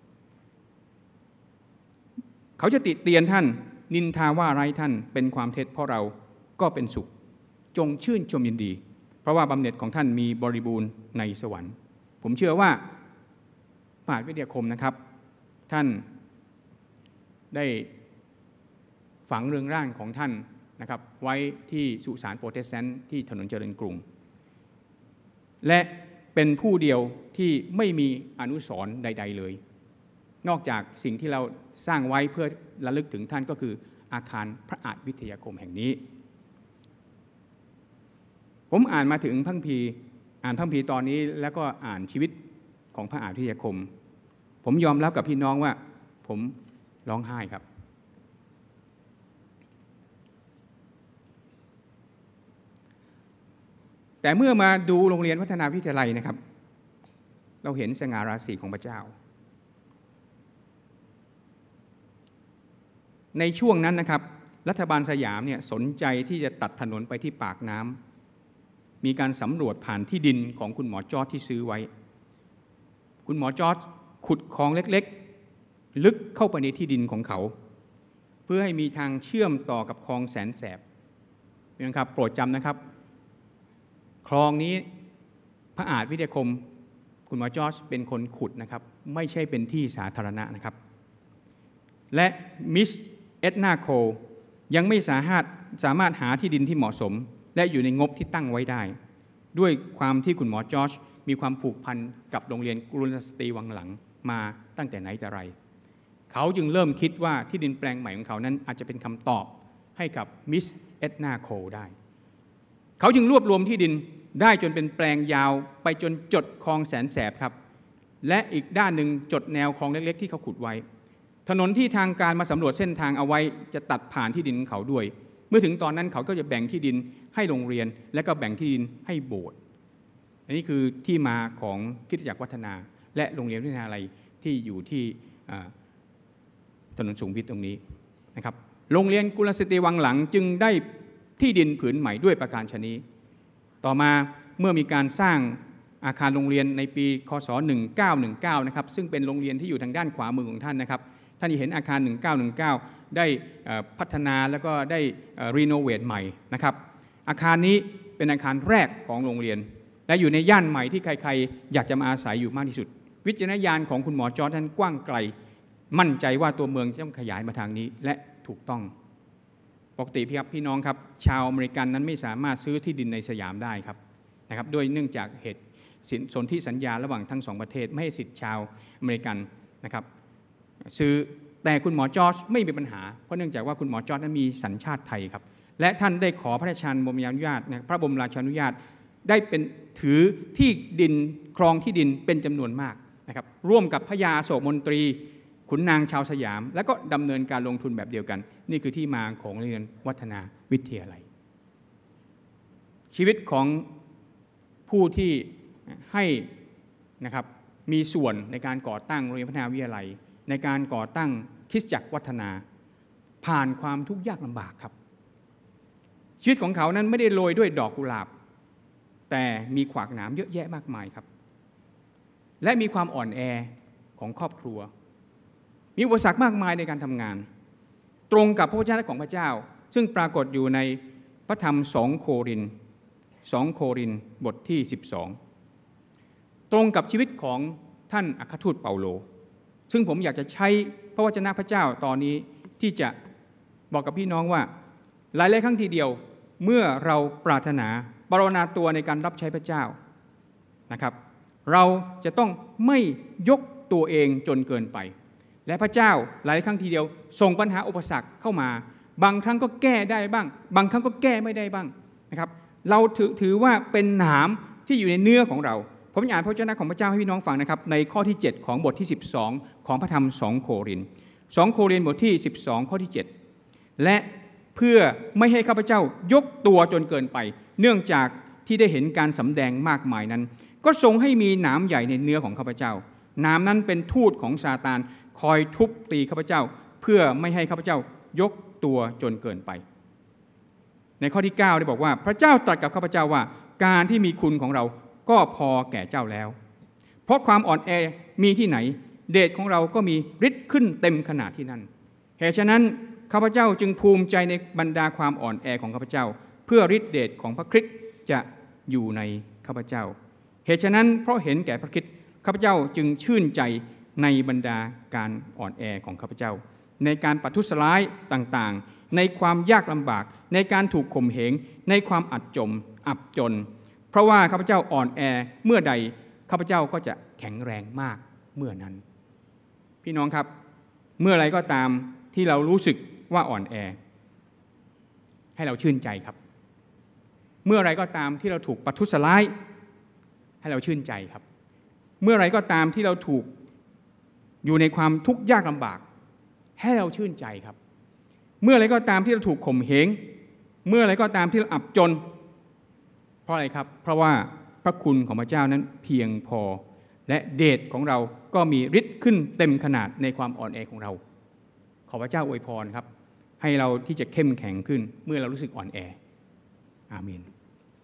เขาจะติเตียนท่านนินทาว่าร้ายท่านเป็นความเท็จเพราะเราก็เป็นสุขจงชื่นชมยินดีเพราะว่าบำเหน็จของท่านมีบริบูรณ์ในสวรรค์ผมเชื่อว่าพระอาจวิทยาคมนะครับท่านได้ฝังเรืองร่างของท่านนะครับไว้ที่สุสานโปรเตสแตนต์ที่ถนนเจริญกรุงและเป็นผู้เดียวที่ไม่มีอนุสรณ์ใดๆเลยนอกจากสิ่งที่เราสร้างไว้เพื่อระลึกถึงท่านก็คืออาคารพระอาจวิทยาคมแห่งนี้ผมอ่านมาถึงพระคัมภีร์อ่านพระคัมภีร์ตอนนี้แล้วก็อ่านชีวิตของพระอาจวิทยาคมผมยอมรับกับพี่น้องว่าผมร้องไห้ครับแต่เมื่อมาดูโรงเรียนพัฒนาวิทยาลัยนะครับเราเห็นสง่าราศีของพระเจ้าในช่วงนั้นนะครับรัฐบาลสยามเนี่ยสนใจที่จะตัดถนนไปที่ปากน้ำมีการสำรวจผ่านที่ดินของคุณหมอจอร์จที่ซื้อไว้คุณหมอจอร์จขุดคลองเล็กๆลึกเข้าไปในที่ดินของเขาเพื่อให้มีทางเชื่อมต่อกับคลองแสนแสบนะครับโปรดจำนะครับคลองนี้พระอาจวิทยาคมคุณหมอจอร์จเป็นคนขุดนะครับไม่ใช่เป็นที่สาธารณะนะครับและมิสเอ็ดนาโคยังไม่สามารถหาที่ดินที่เหมาะสมและอยู่ในงบที่ตั้งไว้ได้ด้วยความที่คุณหมอจอร์จมีความผูกพันกับโรงเรียนกุลสตรีวังหลังมาตั้งแต่ไหนแต่ไรเขาจึงเริ่มคิดว่าที่ดินแปลงใหม่ของเขานั้นอาจจะเป็นคำตอบให้กับมิสเอ็ดนาโคได้เขาจึงรวบรวมที่ดินได้จนเป็นแปลงยาวไปจนจดคลองแสนแสบครับและอีกด้านหนึ่งจดแนวคลองเล็กๆที่เขาขุดไว้ถนนที่ทางการมาสำรวจเส้นทางเอาไว้จะตัดผ่านที่ดินของเขาด้วยเมื่อถึงตอนนั้นเขาก็จะแบ่งที่ดินให้โรงเรียนและก็แบ่งที่ดินให้โบสถ์อันนี้คือที่มาของคริสตจักรวัฒนาและโรงเรียนวิทยาลัยที่อยู่ที่ถนนสุขุมวิทตรงนี้นะครับโรงเรียนกุลสตรีวังหลังจึงได้ที่ดินผืนใหม่ด้วยประการฉะนี้ต่อมาเมื่อมีการสร้างอาคารโรงเรียนในปีคศ1919นะครับซึ่งเป็นโรงเรียนที่อยู่ทางด้านขวามือของท่านนะครับท่านเห็นอาคาร1919ได้พัฒนาแล้วก็ได้รีโนเวทใหม่นะครับอาคารนี้เป็นอาคารแรกของโรงเรียนและอยู่ในย่านใหม่ที่ใครๆอยากจะมาอาศัยอยู่มากที่สุดวิจารณญาณของคุณหมอจอร์จท่านกว้างไกลมั่นใจว่าตัวเมืองจะต้องขยายมาทางนี้และถูกต้องปกติพี่น้องครับชาวอเมริกันนั้นไม่สามารถซื้อที่ดินในสยามได้ครับนะครับด้วยเนื่องจากเหตุสนธิสัญญาระหว่างทั้งสองประเทศไม่ให้สิทธิ์ชาวอเมริกันนะครับซื้อแต่คุณหมอจอร์จไม่มีปัญหาเพราะเนื่องจากว่าคุณหมอจอร์จนั้นมีสัญชาติไทยครับและท่านได้ขอพระราชทานบรมราชานุญาตพระบรมราชานุญาตได้เป็นถือที่ดินครองที่ดินเป็นจำนวนมากนะครับร่วมกับพญาโศกมนตรีขุนนางชาวสยามและก็ดำเนินการลงทุนแบบเดียวกันนี่คือที่มาของโรงเรียนวัฒนาวิทยาลัยชีวิตของผู้ที่ให้นะครับมีส่วนในการก่อตั้งโรงเรียนวัฒนาวิทยาลัยในการก่อตั้งคริสตจักรวัฒนาผ่านความทุกข์ยากลำบากครับชีวิตของเขานั้นไม่ได้โรยด้วยดอกกุหลาบแต่มีขวากหนามเยอะแยะมากมายครับและมีความอ่อนแอของครอบครัวมีอุปสรรคมากมายในการทำงานตรงกับพระวจนะของพระเจ้าซึ่งปรากฏอยู่ในพระธรรม2 โครินธ์บทที่12ตรงกับชีวิตของท่านอัครทูตเปาโลซึ่งผมอยากจะใช้พระวจนะพระเจ้าตอนนี้ที่จะบอกกับพี่น้องว่าหลายๆครั้งทีเดียวเมื่อเราปรารถนาปรารถนาตัวในการรับใช้พระเจ้านะครับเราจะต้องไม่ยกตัวเองจนเกินไปและพระเจ้าหลายครั้งทีเดียวส่งปัญหาอุปสรรคเข้ามาบางครั้งก็แก้ได้บ้างบางครั้งก็แก้ไม่ได้บ้างนะครับเราถือว่าเป็นหนามที่อยู่ในเนื้อของเราผมอ่านพระวจนะของพระเจ้าให้พี่น้องฟังนะครับในข้อที่7ของบทที่12ของพระธรรม2 โครินธ์บทที่12ข้อที่7และเพื่อไม่ให้ข้าพเจ้ายกตัวจนเกินไปเนื่องจากที่ได้เห็นการสำแดงมากมายนั้นก็ทรงให้มีหนามใหญ่ในเนื้อของข้าพเจ้าหนามนั้นเป็นทูตของซาตานคอยทุบตีข้าพเจ้าเพื่อไม่ให้ข้าพเจ้ายกตัวจนเกินไปในข้อที่9ได้บอกว่าพระเจ้าตรัสกับข้าพเจ้าว่าการที่มีคุณของเราก็พอแก่เจ้าแล้วเพราะความอ่อนแอมีที่ไหนเดชของเราก็มีฤทธิ์ขึ้นเต็มขนาดที่นั่นเหตุฉะนั้นข้าพเจ้าจึงภูมิใจในบรรดาความอ่อนแอของข้าพเจ้าเพื่อฤทธิเดชของพระคริสต์จะอยู่ในข้าพเจ้าเหตุฉะนั้นเพราะเห็นแก่พระคริสต์ข้าพเจ้าจึงชื่นใจในบรรดาการอ่อนแอของข้าพเจ้าในการประทุษร้ายต่างๆในความยากลำบากในการถูกข่มเหงในความอับจนเพราะว่าข้าพเจ้าอ่อนแอเมื่อใดข้าพเจ้าก็จะแข็งแรงมากเมื่อนั้นพี่น้องครับเมื่อไรก็ตามที่เรารู้สึกว่าอ่อนแอให้เราชื่นใจครับเมื่อไรก็ตามที่เราถูกประทุษร้ายให้เราชื่นใจครับเมื่อไรก็ตามที่เราถูกอยู่ในความทุกข์ยากลำบากให้เราชื่นใจครับเมื่อไรก็ตามที่เราถูกข่มเหงเมื่อไรก็ตามที่เราอับจนเพราะอะไรครับเพราะว่าพระคุณของพระเจ้านั้นเพียงพอและเดชของเราก็มีฤทธิ์ขึ้นเต็มขนาดในความอ่อนแอของเราขอพระเจ้าอวยพรครับให้เราที่จะเข้มแข็งขึ้นเมื่อเรารู้สึกอ่อนแออาเมน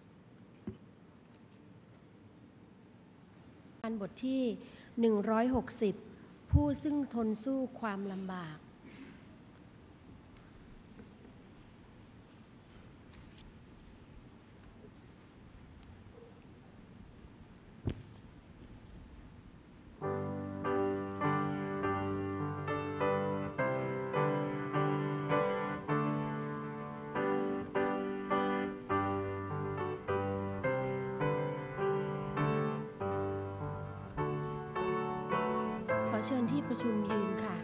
บทที่160ผู้ซึ่งทนสู้ความลำบากขอเชิญที่ประชุมยืนค่ะ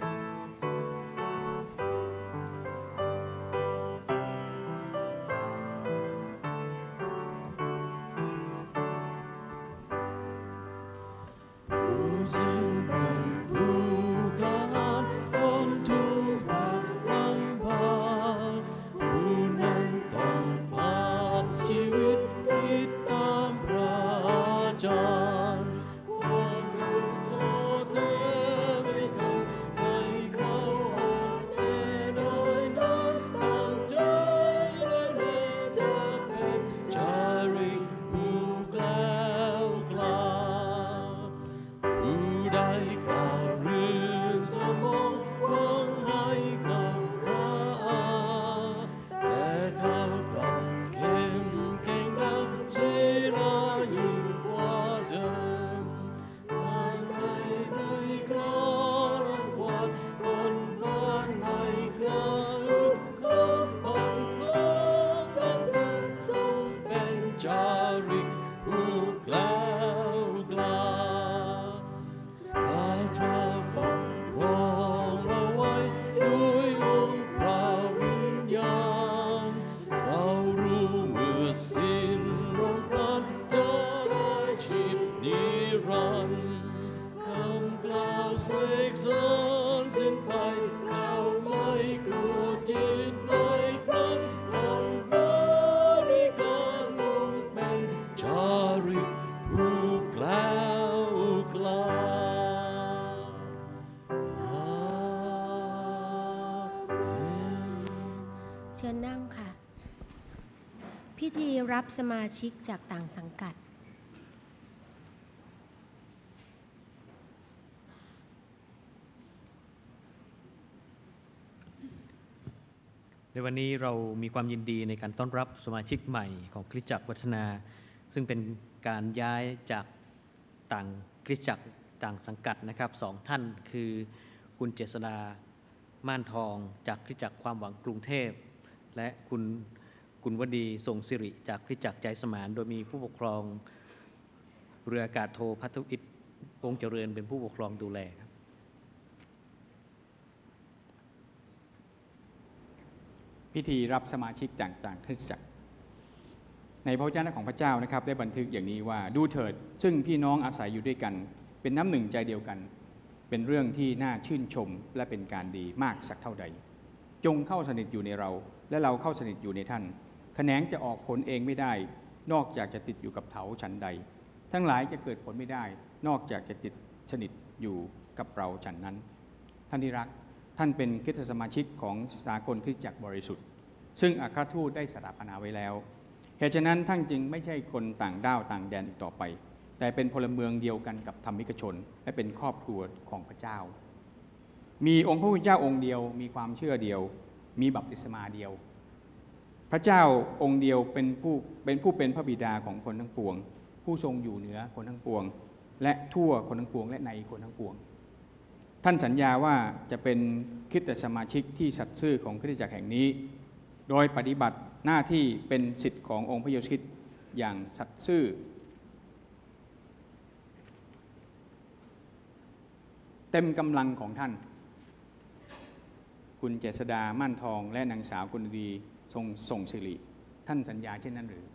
เสกสรรสิ้นไปเขาไม่กลัวจิตไม่คลั่งท่านบริการมุ่งเป็นจาริกผู้แกล้วกล้าเชิญนั่งค่ะพิธีรับสมาชิกจากต่างสังกัดในวันนี้เรามีความยินดีในการต้อนรับสมาชิกใหม่ของคริสตจักรวัฒนาซึ่งเป็นการย้ายจากต่างคริสตจักรต่างสังกัดนะครับ2 ท่านคือคุณเจษฎาม่านทองจากคริสตจักรความหวังกรุงเทพและคุณวดีทรงสิริจากคริสตจักรใจสมานโดยมีผู้ปกครองเรืออากาศโทภัทรอิทธิ์วงศ์เจริญเป็นผู้ปกครองดูแลครับพิธีรับสมาชิกต่างคริสตจักรในพระวจนะของพระเจ้านะครับได้บันทึกอย่างนี้ว่าดูเถิดซึ่งพี่น้องอาศัยอยู่ด้วยกันเป็นน้ำหนึ่งใจเดียวกันเป็นเรื่องที่น่าชื่นชมและเป็นการดีมากสักเท่าใดจงเข้าสนิทอยู่ในเราและเราเข้าสนิทอยู่ในท่านแขนงจะออกผลเองไม่ได้นอกจากจะติดอยู่กับเถาฉันใดทั้งหลายจะเกิดผลไม่ได้นอกจากจะติดสนิทอยู่กับเราฉันนั้นท่านที่รักท่านเป็นคริสตสมาชิกของสากลคริสตจักรบริสุทธิ์ซึ่งอัครทูตได้สถาปนาไว้แล้วเหตุฉะนั้นท่านจึงไม่ใช่คนต่างด้าวต่างแดนอีกต่อไปแต่เป็นพลเมืองเดียวกันกับธรรมิกชนและเป็นครอบครัวของพระเจ้ามีองค์พระผู้เป็นเจ้าองค์เดียวมีความเชื่อเดียวมีบัพติศมาเดียวพระเจ้าองค์เดียวเป็นผู้เป็นพระบิดาของคนทั้งปวงผู้ทรงอยู่เหนือคนทั้งปวงและทั่วคนทั้งปวงและในคนทั้งปวงท่านสัญญาว่าจะเป็นคริสตสมาชิกที่สัตย์ซื่อของคริสตจักรแห่งนี้โดยปฏิบัติหน้าที่เป็นศิษย์ขององค์พระเยซูคริสต์อย่างสัตย์ซื่อเต็มกำลังของท่านคุณเจษฎาม่านทองและนางสาวกุลดีส่งสิริท่านสัญญาเช่นนั้นหรือ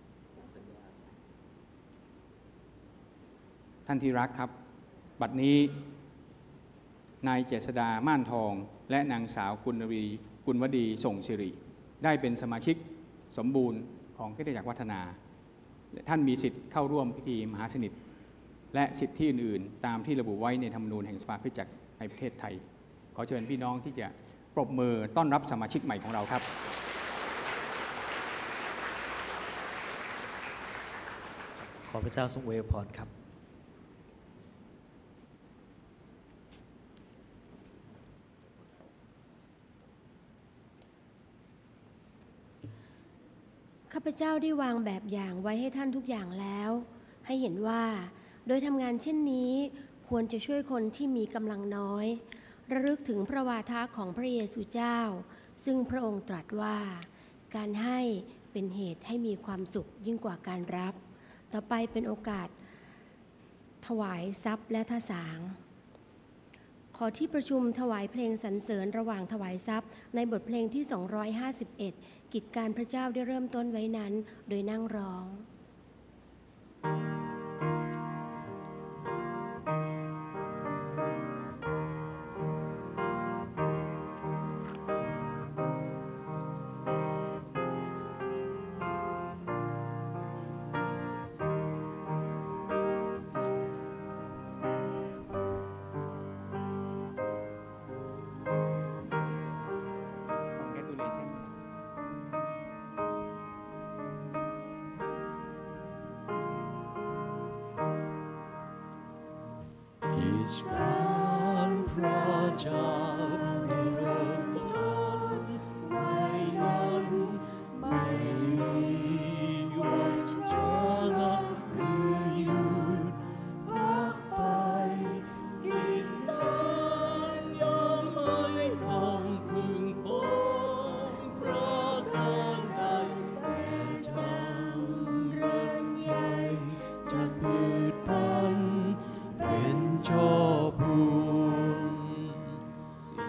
ท่านที่รักครับบัดนี้นายเจษฎาม่านทองและนางสาวกุลวดีส่งสิริได้เป็นสมาชิกสมบูรณ์ของคริสตจักรวัฒนาท่านมีสิทธิ์เข้าร่วมพิธีมหาสนิทและสิทธิอื่นๆตามที่ระบุไว้ในธรรมนูญแห่งสภาคริสตจักรในประเทศไทยขอเชิญพี่น้องที่จะปรบมือต้อนรับสมาชิกใหม่ของเราครับขอพระเจ้าทรงอวยพรครับข้าพเจ้าได้วางแบบอย่างไว้ให้ท่านทุกอย่างแล้วให้เห็นว่าโดยทำงานเช่นนี้ควรจะช่วยคนที่มีกำลังน้อยระลึกถึงพระวาทะของพระเยซูเจ้าซึ่งพระองค์ตรัสว่าการให้เป็นเหตุให้มีความสุขยิ่งกว่าการรับต่อไปเป็นโอกาสถวายทรัพย์และทสางขอที่ประชุมถวายเพลงสรรเสริญระหว่างถวายทรัพย์ในบทเพลงที่251กิจการพระเจ้าได้เริ่มต้นไว้นั้นโดยนั่งร้องกิจการพระเจ้าได้เริ่มต้นไว้นั้นไม่มีวันจะละหรือหยุดพักไปกิจนั้นย่อมไม่ต้องพึ่งพงประการใดแต่จำเริญใหญ่จากพืชพันธุ์เป็นช่อบุญ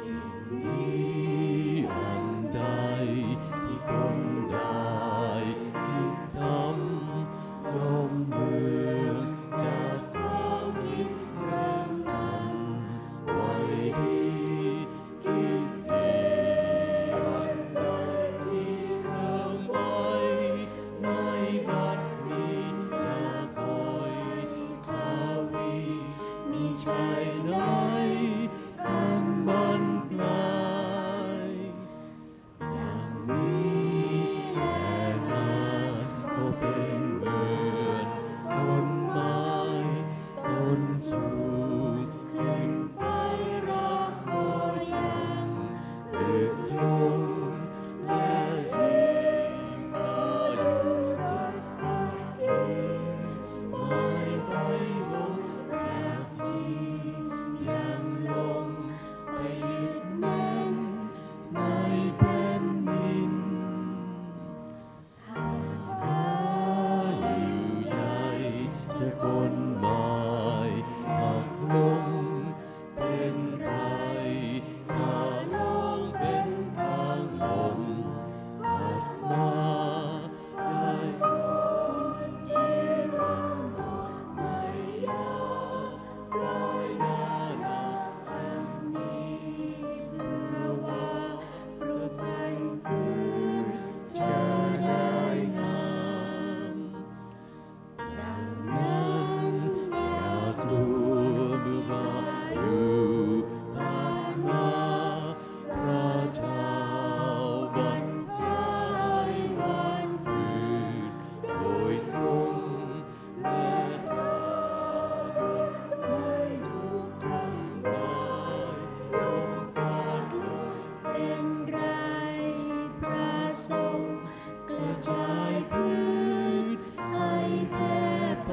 ไหนคำบรรปลายอย่างนี้แลนานก็เป็นเหมือนต้นไม้ต้นสูงขึ้นไปรักก็ยังลึกลงและยิ่งมาอยู่จนหมดกินไม่ไหววงรักนี้ยังลงไปยึดแน่นในแผ่นดินหากหาอยู่ใหญ่จะก้นไม้หักลงเป็นไรถ้าลงเป็นทางลงหัดมาได้ฝนที่เริ่มตกไม่ยากปลายหน้าทางนี้เพื่อว่าประพันธ์พื้นจะได้งามดังนั้นอย่ากลัวเมื่อมาอยู่ผ่านมาพระเจ้าบัญชาให้วันพื้นโดยตรงและตาให้ถูกทำลายลงฟาดลงเป็นไรพระทรงกระจายพื้นให้แผ่ไป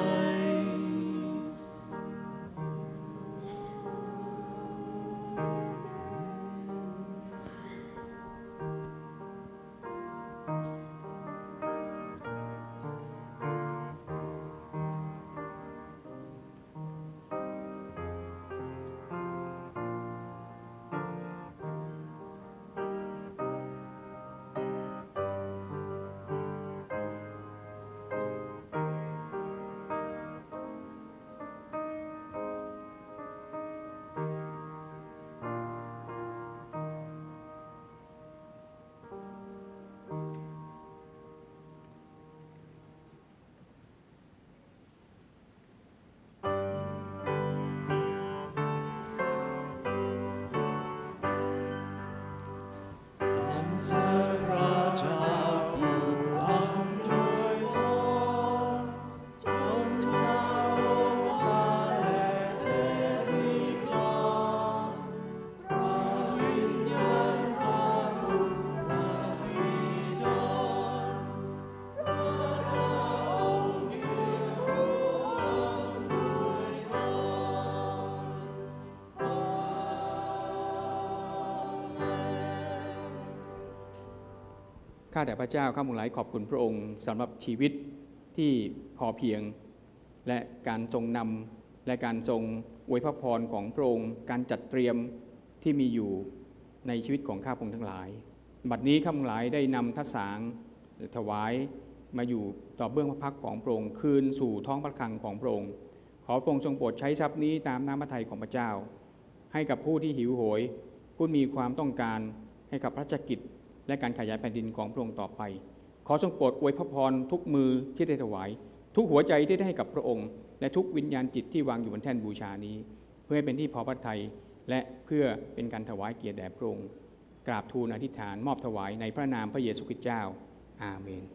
ข้าแต่พระเจ้าข้าพงหลายขอบคุณพระองค์สำหรับชีวิตที่พอเพียงและการทรงนำและการทรงอวยพระพรของพระองค์การจัดเตรียมที่มีอยู่ในชีวิตของข้าพงทั้งหลายบัดนี้ข้าพงหลายได้นำทัศสางถวายมาอยู่ต่อเบื้องพระพักของพระองค์คืนสู่ท้องพระคลังของพระองค์ขอพระองค์ทรงโปรดใช้ทรัพย์นี้ตามน้ำพระทัยของพระเจ้าให้กับผู้ที่หิวโหยผู้มีความต้องการให้กับพระราชกิจและการขยายแผ่นดินของพระองค์ต่อไปขอทรงโปรดอวยพระพรทุกมือที่ได้ถวายทุกหัวใจที่ได้ให้กับพระองค์และทุกวิญญาณจิตที่วางอยู่บนแท่นบูชานี้เพื่อให้เป็นที่พอพระทัยและเพื่อเป็นการถวายเกียรติแด่พระองค์กราบทูลอธิษฐานมอบถวายในพระนามพระเยซูคริสต์เจ้าอาเมน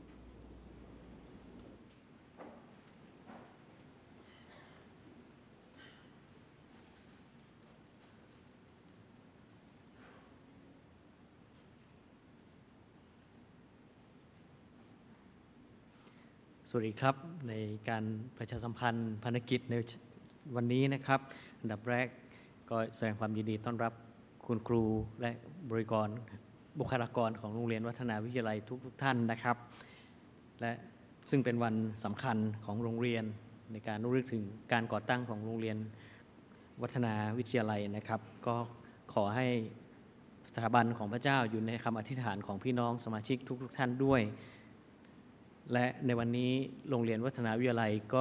สวัสดีครับในการประชาสัมพันธ์ภารกิจในวันนี้นะครับอันดับแรกก็แสดงความยินดีต้อนรับคุณครูและบุคลากรของโรงเรียนวัฒนาวิทยาลัยทุกท่านนะครับและซึ่งเป็นวันสำคัญของโรงเรียนในการนึกถึงการก่อตั้งของโรงเรียนวัฒนาวิทยาลัยนะครับก็ขอให้สถาบันของพระเจ้าอยู่ในคำอธิษฐานของพี่น้องสมาชิกทุกท่านด้วยและในวันนี้โรงเรียนวัฒนาวิทยาลัยก็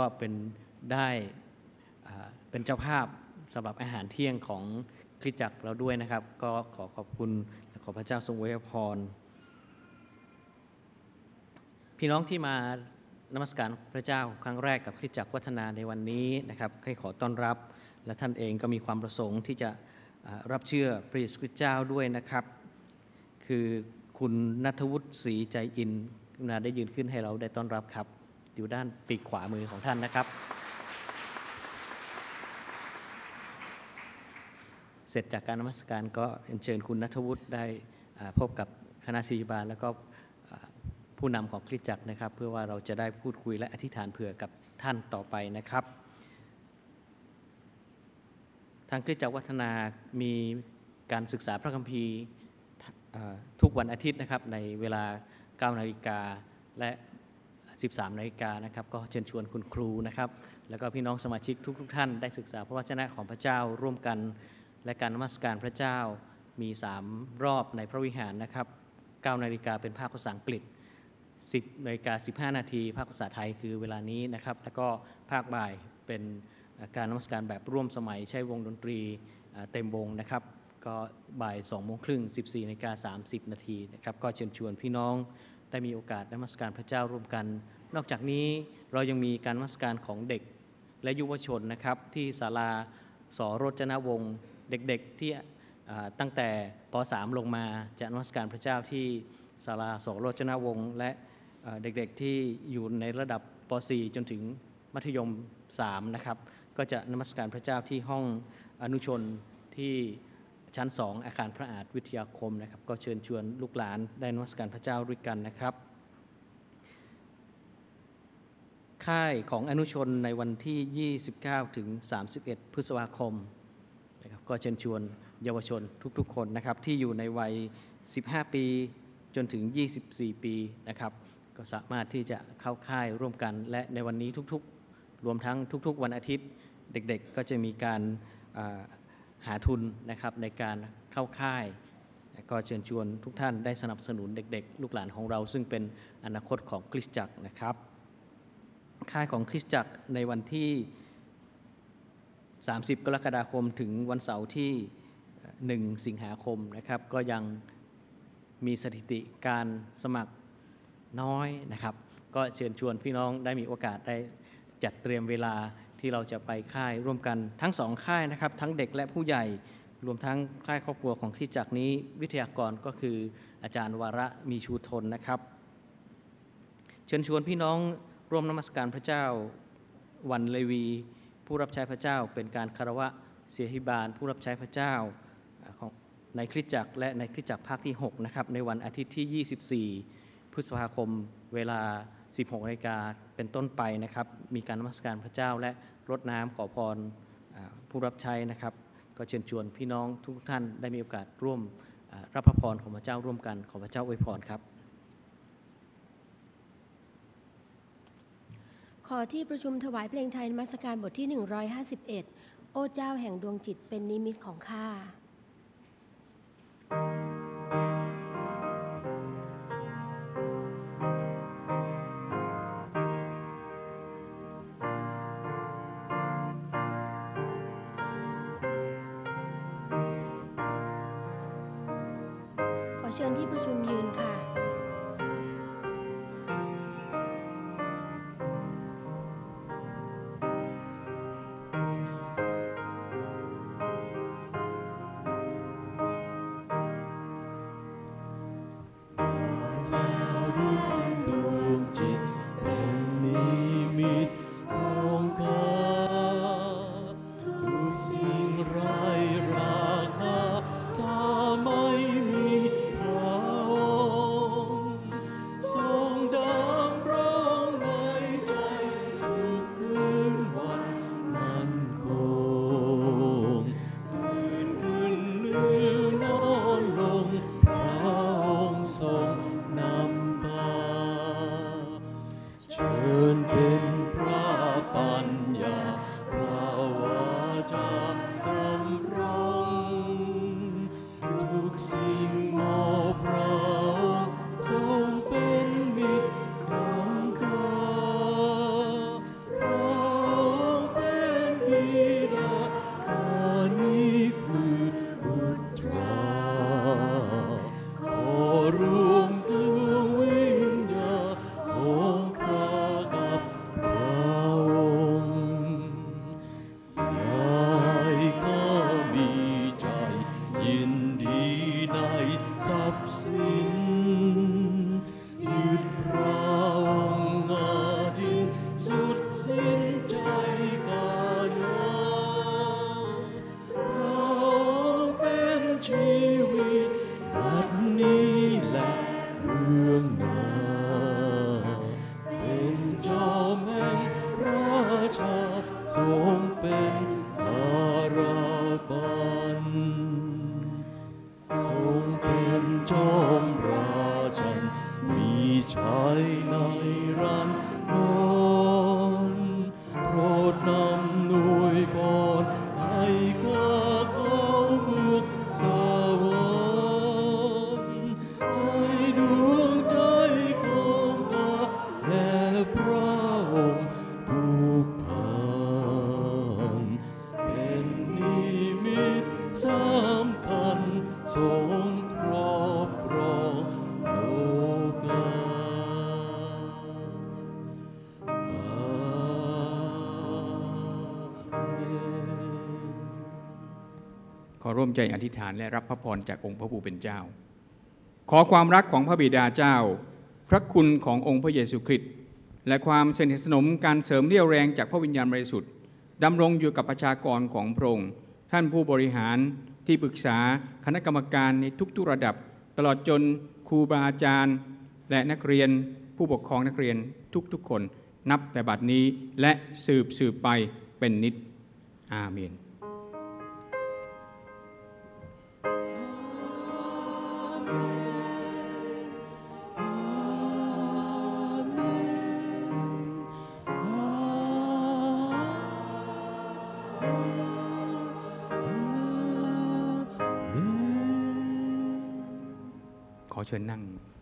เป็นเจ้าภาพสำหรับอาหารเที่ยงของคริสตจักรเราด้วยนะครับก็ขอขอบคุณและขอพระเจ้าทรงอวยพรพี่น้องที่มานมัสการพระเจ้าครั้งแรกกับคริสตจักรวัฒนาในวันนี้นะครับให้ขอต้อนรับและท่านเองก็มีความประสงค์ที่จะรับเชื่อพระเยซูคริสต์เจ้าด้วยนะครับคือคุณณัฐวุฒิศรีใจอินได้ยืนขึ้นให้เราได้ต้อนรับครับอยู่ด้านปีกขวามือของท่านนะครับเสร็จจากการนมัสการก็เชิญคุณณัฐวุฒิได้พบกับคณะศิษยาบาลแล้วก็ผู้นำของคริสตจักรนะครับเพื่อว่าเราจะได้พูดคุยและอธิษฐานเผื่อกับท่านต่อไปนะครับทางคริสตจักรวัฒนามีการศึกษาพระคัมภีร์ทุกวันอาทิตย์นะครับในเวลา 9 นาฬิกาและ 13 นาฬิกานะครับก็เชิญชวนคุณครูนะครับแล้วก็พี่น้องสมาชิกทุกท่านได้ศึกษาพระวจนะของพระเจ้าร่วมกันและการนมัสการพระเจ้ามี3รอบในพระวิหารนะครับ9 นาฬิกาเป็นภาคภาษาอังกฤษ10 นาฬิกา 15 นาทีภาคภาษาไทยคือเวลานี้นะครับแล้วก็ภาคบ่ายเป็นการนมัสการแบบร่วมสมัยใช้วงดนตรีเต็มวงนะครับก็บ่าย 14:30 14 นาฬิกา 30 นาทีนะครับก็เชิญชวนพี่น้องได้มีโอกาสนมัสการพระเจ้าร่วมกันนอกจากนี้เรายังมีการนมัสการของเด็กและยุวชนนะครับที่ศาลาสโรจนวงศ์เด็กๆที่ตั้งแต่ป.3 ลงมาจะนมัสการพระเจ้าที่ศาลาสโรจนวงศ์และเด็กๆที่อยู่ในระดับป.4 จนถึงมัธยม 3 นะครับก็จะนมัสการพระเจ้าที่ห้องอนุชนที่ชั้น 2 อาคารพระอาจวิทยาคมนะครับก็เชิญชวนลูกหลานได้นมัสการพระเจ้าด้วยกันนะครับค่ายของอนุชนในวันที่ 29 ถึง 31 พฤษภาคมนะครับก็เชิญชวนเยาวชนทุกๆคนนะครับที่อยู่ในวัย 15 ปีจนถึง 24 ปีนะครับก็สามารถที่จะเข้าค่ายร่วมกันและในวันนี้ทุกๆรวมทั้งทุกๆวันอาทิตย์เด็กๆก็จะมีการหาทุนนะครับในการเข้าค่ายก็เชิญชวนทุกท่านได้สนับสนุนเด็กๆลูกหลานของเราซึ่งเป็นอนาคตของคริสตจักรนะครับค่ายของคริสตจักรในวันที่ 30 กรกฎาคมถึงวันเสาร์ที่ 1 สิงหาคมนะครับก็ยังมีสถิติการสมัครน้อยนะครับก็เชิญชวนพี่น้องได้มีโอกาสได้จัดเตรียมเวลาที่เราจะไปค่ายร่วมกันทั้ง2ค่ายนะครับทั้งเด็กและผู้ใหญ่รวมทั้งค่ายครอบครัวของคริสตจักรนี้วิทยากรก็คืออาจารย์วาระมีชูทนนะครับเชิญชวนพี่น้องร่วมนมัสการพระเจ้าวันเลวีผู้รับใช้พระเจ้าเป็นการคารวะเสียหิบาลผู้รับใช้พระเจ้าของในคริสตจักรและในคริสตจักรภาคที่6นะครับในวันอาทิตย์ที่ 24 พฤษภาคมเวลา 16 นาฬิกาเป็นต้นไปนะครับมีการนมัสการพระเจ้าและรดน้ำขอพรผู้รับใช้นะครับก็เชิญชวนพี่น้องทุกท่านได้มีโอกาสร่วมรับพระพรของพระเจ้าร่วมกันขอพระเจ้าอวยพรครับขอที่ประชุมถวายเพลงไทยนมัสการบทที่ 151 โอ้เจ้าแห่งดวงจิตเป็นนิมิตของข้าขอเชิญที่ประชุมยืนค่ะถ้าไม่มีพระองค์สำคัญทรงครอบครองโลกาขอร่วมใจอธิษฐานและรับพระพรจากองค์พระผู้เป็นเจ้าขอความรักของพระบิดาเจ้าพระคุณขององค์พระเยซูคริสต์และความสนิทสนมการเสริมเรี่ยวแรงจากพระวิญญาณบริสุทธิ์ดำรงอยู่กับประชากรของพระองค์ท่านผู้บริหารที่ปรึกษาคณะกรรมการในทุกๆระดับตลอดจนครูบาอาจารย์และนักเรียนผู้ปกครองนักเรียนทุกๆคนนับแต่บัดนี้และสืบไปเป็นนิจอาเมนขอเชิญนั่ง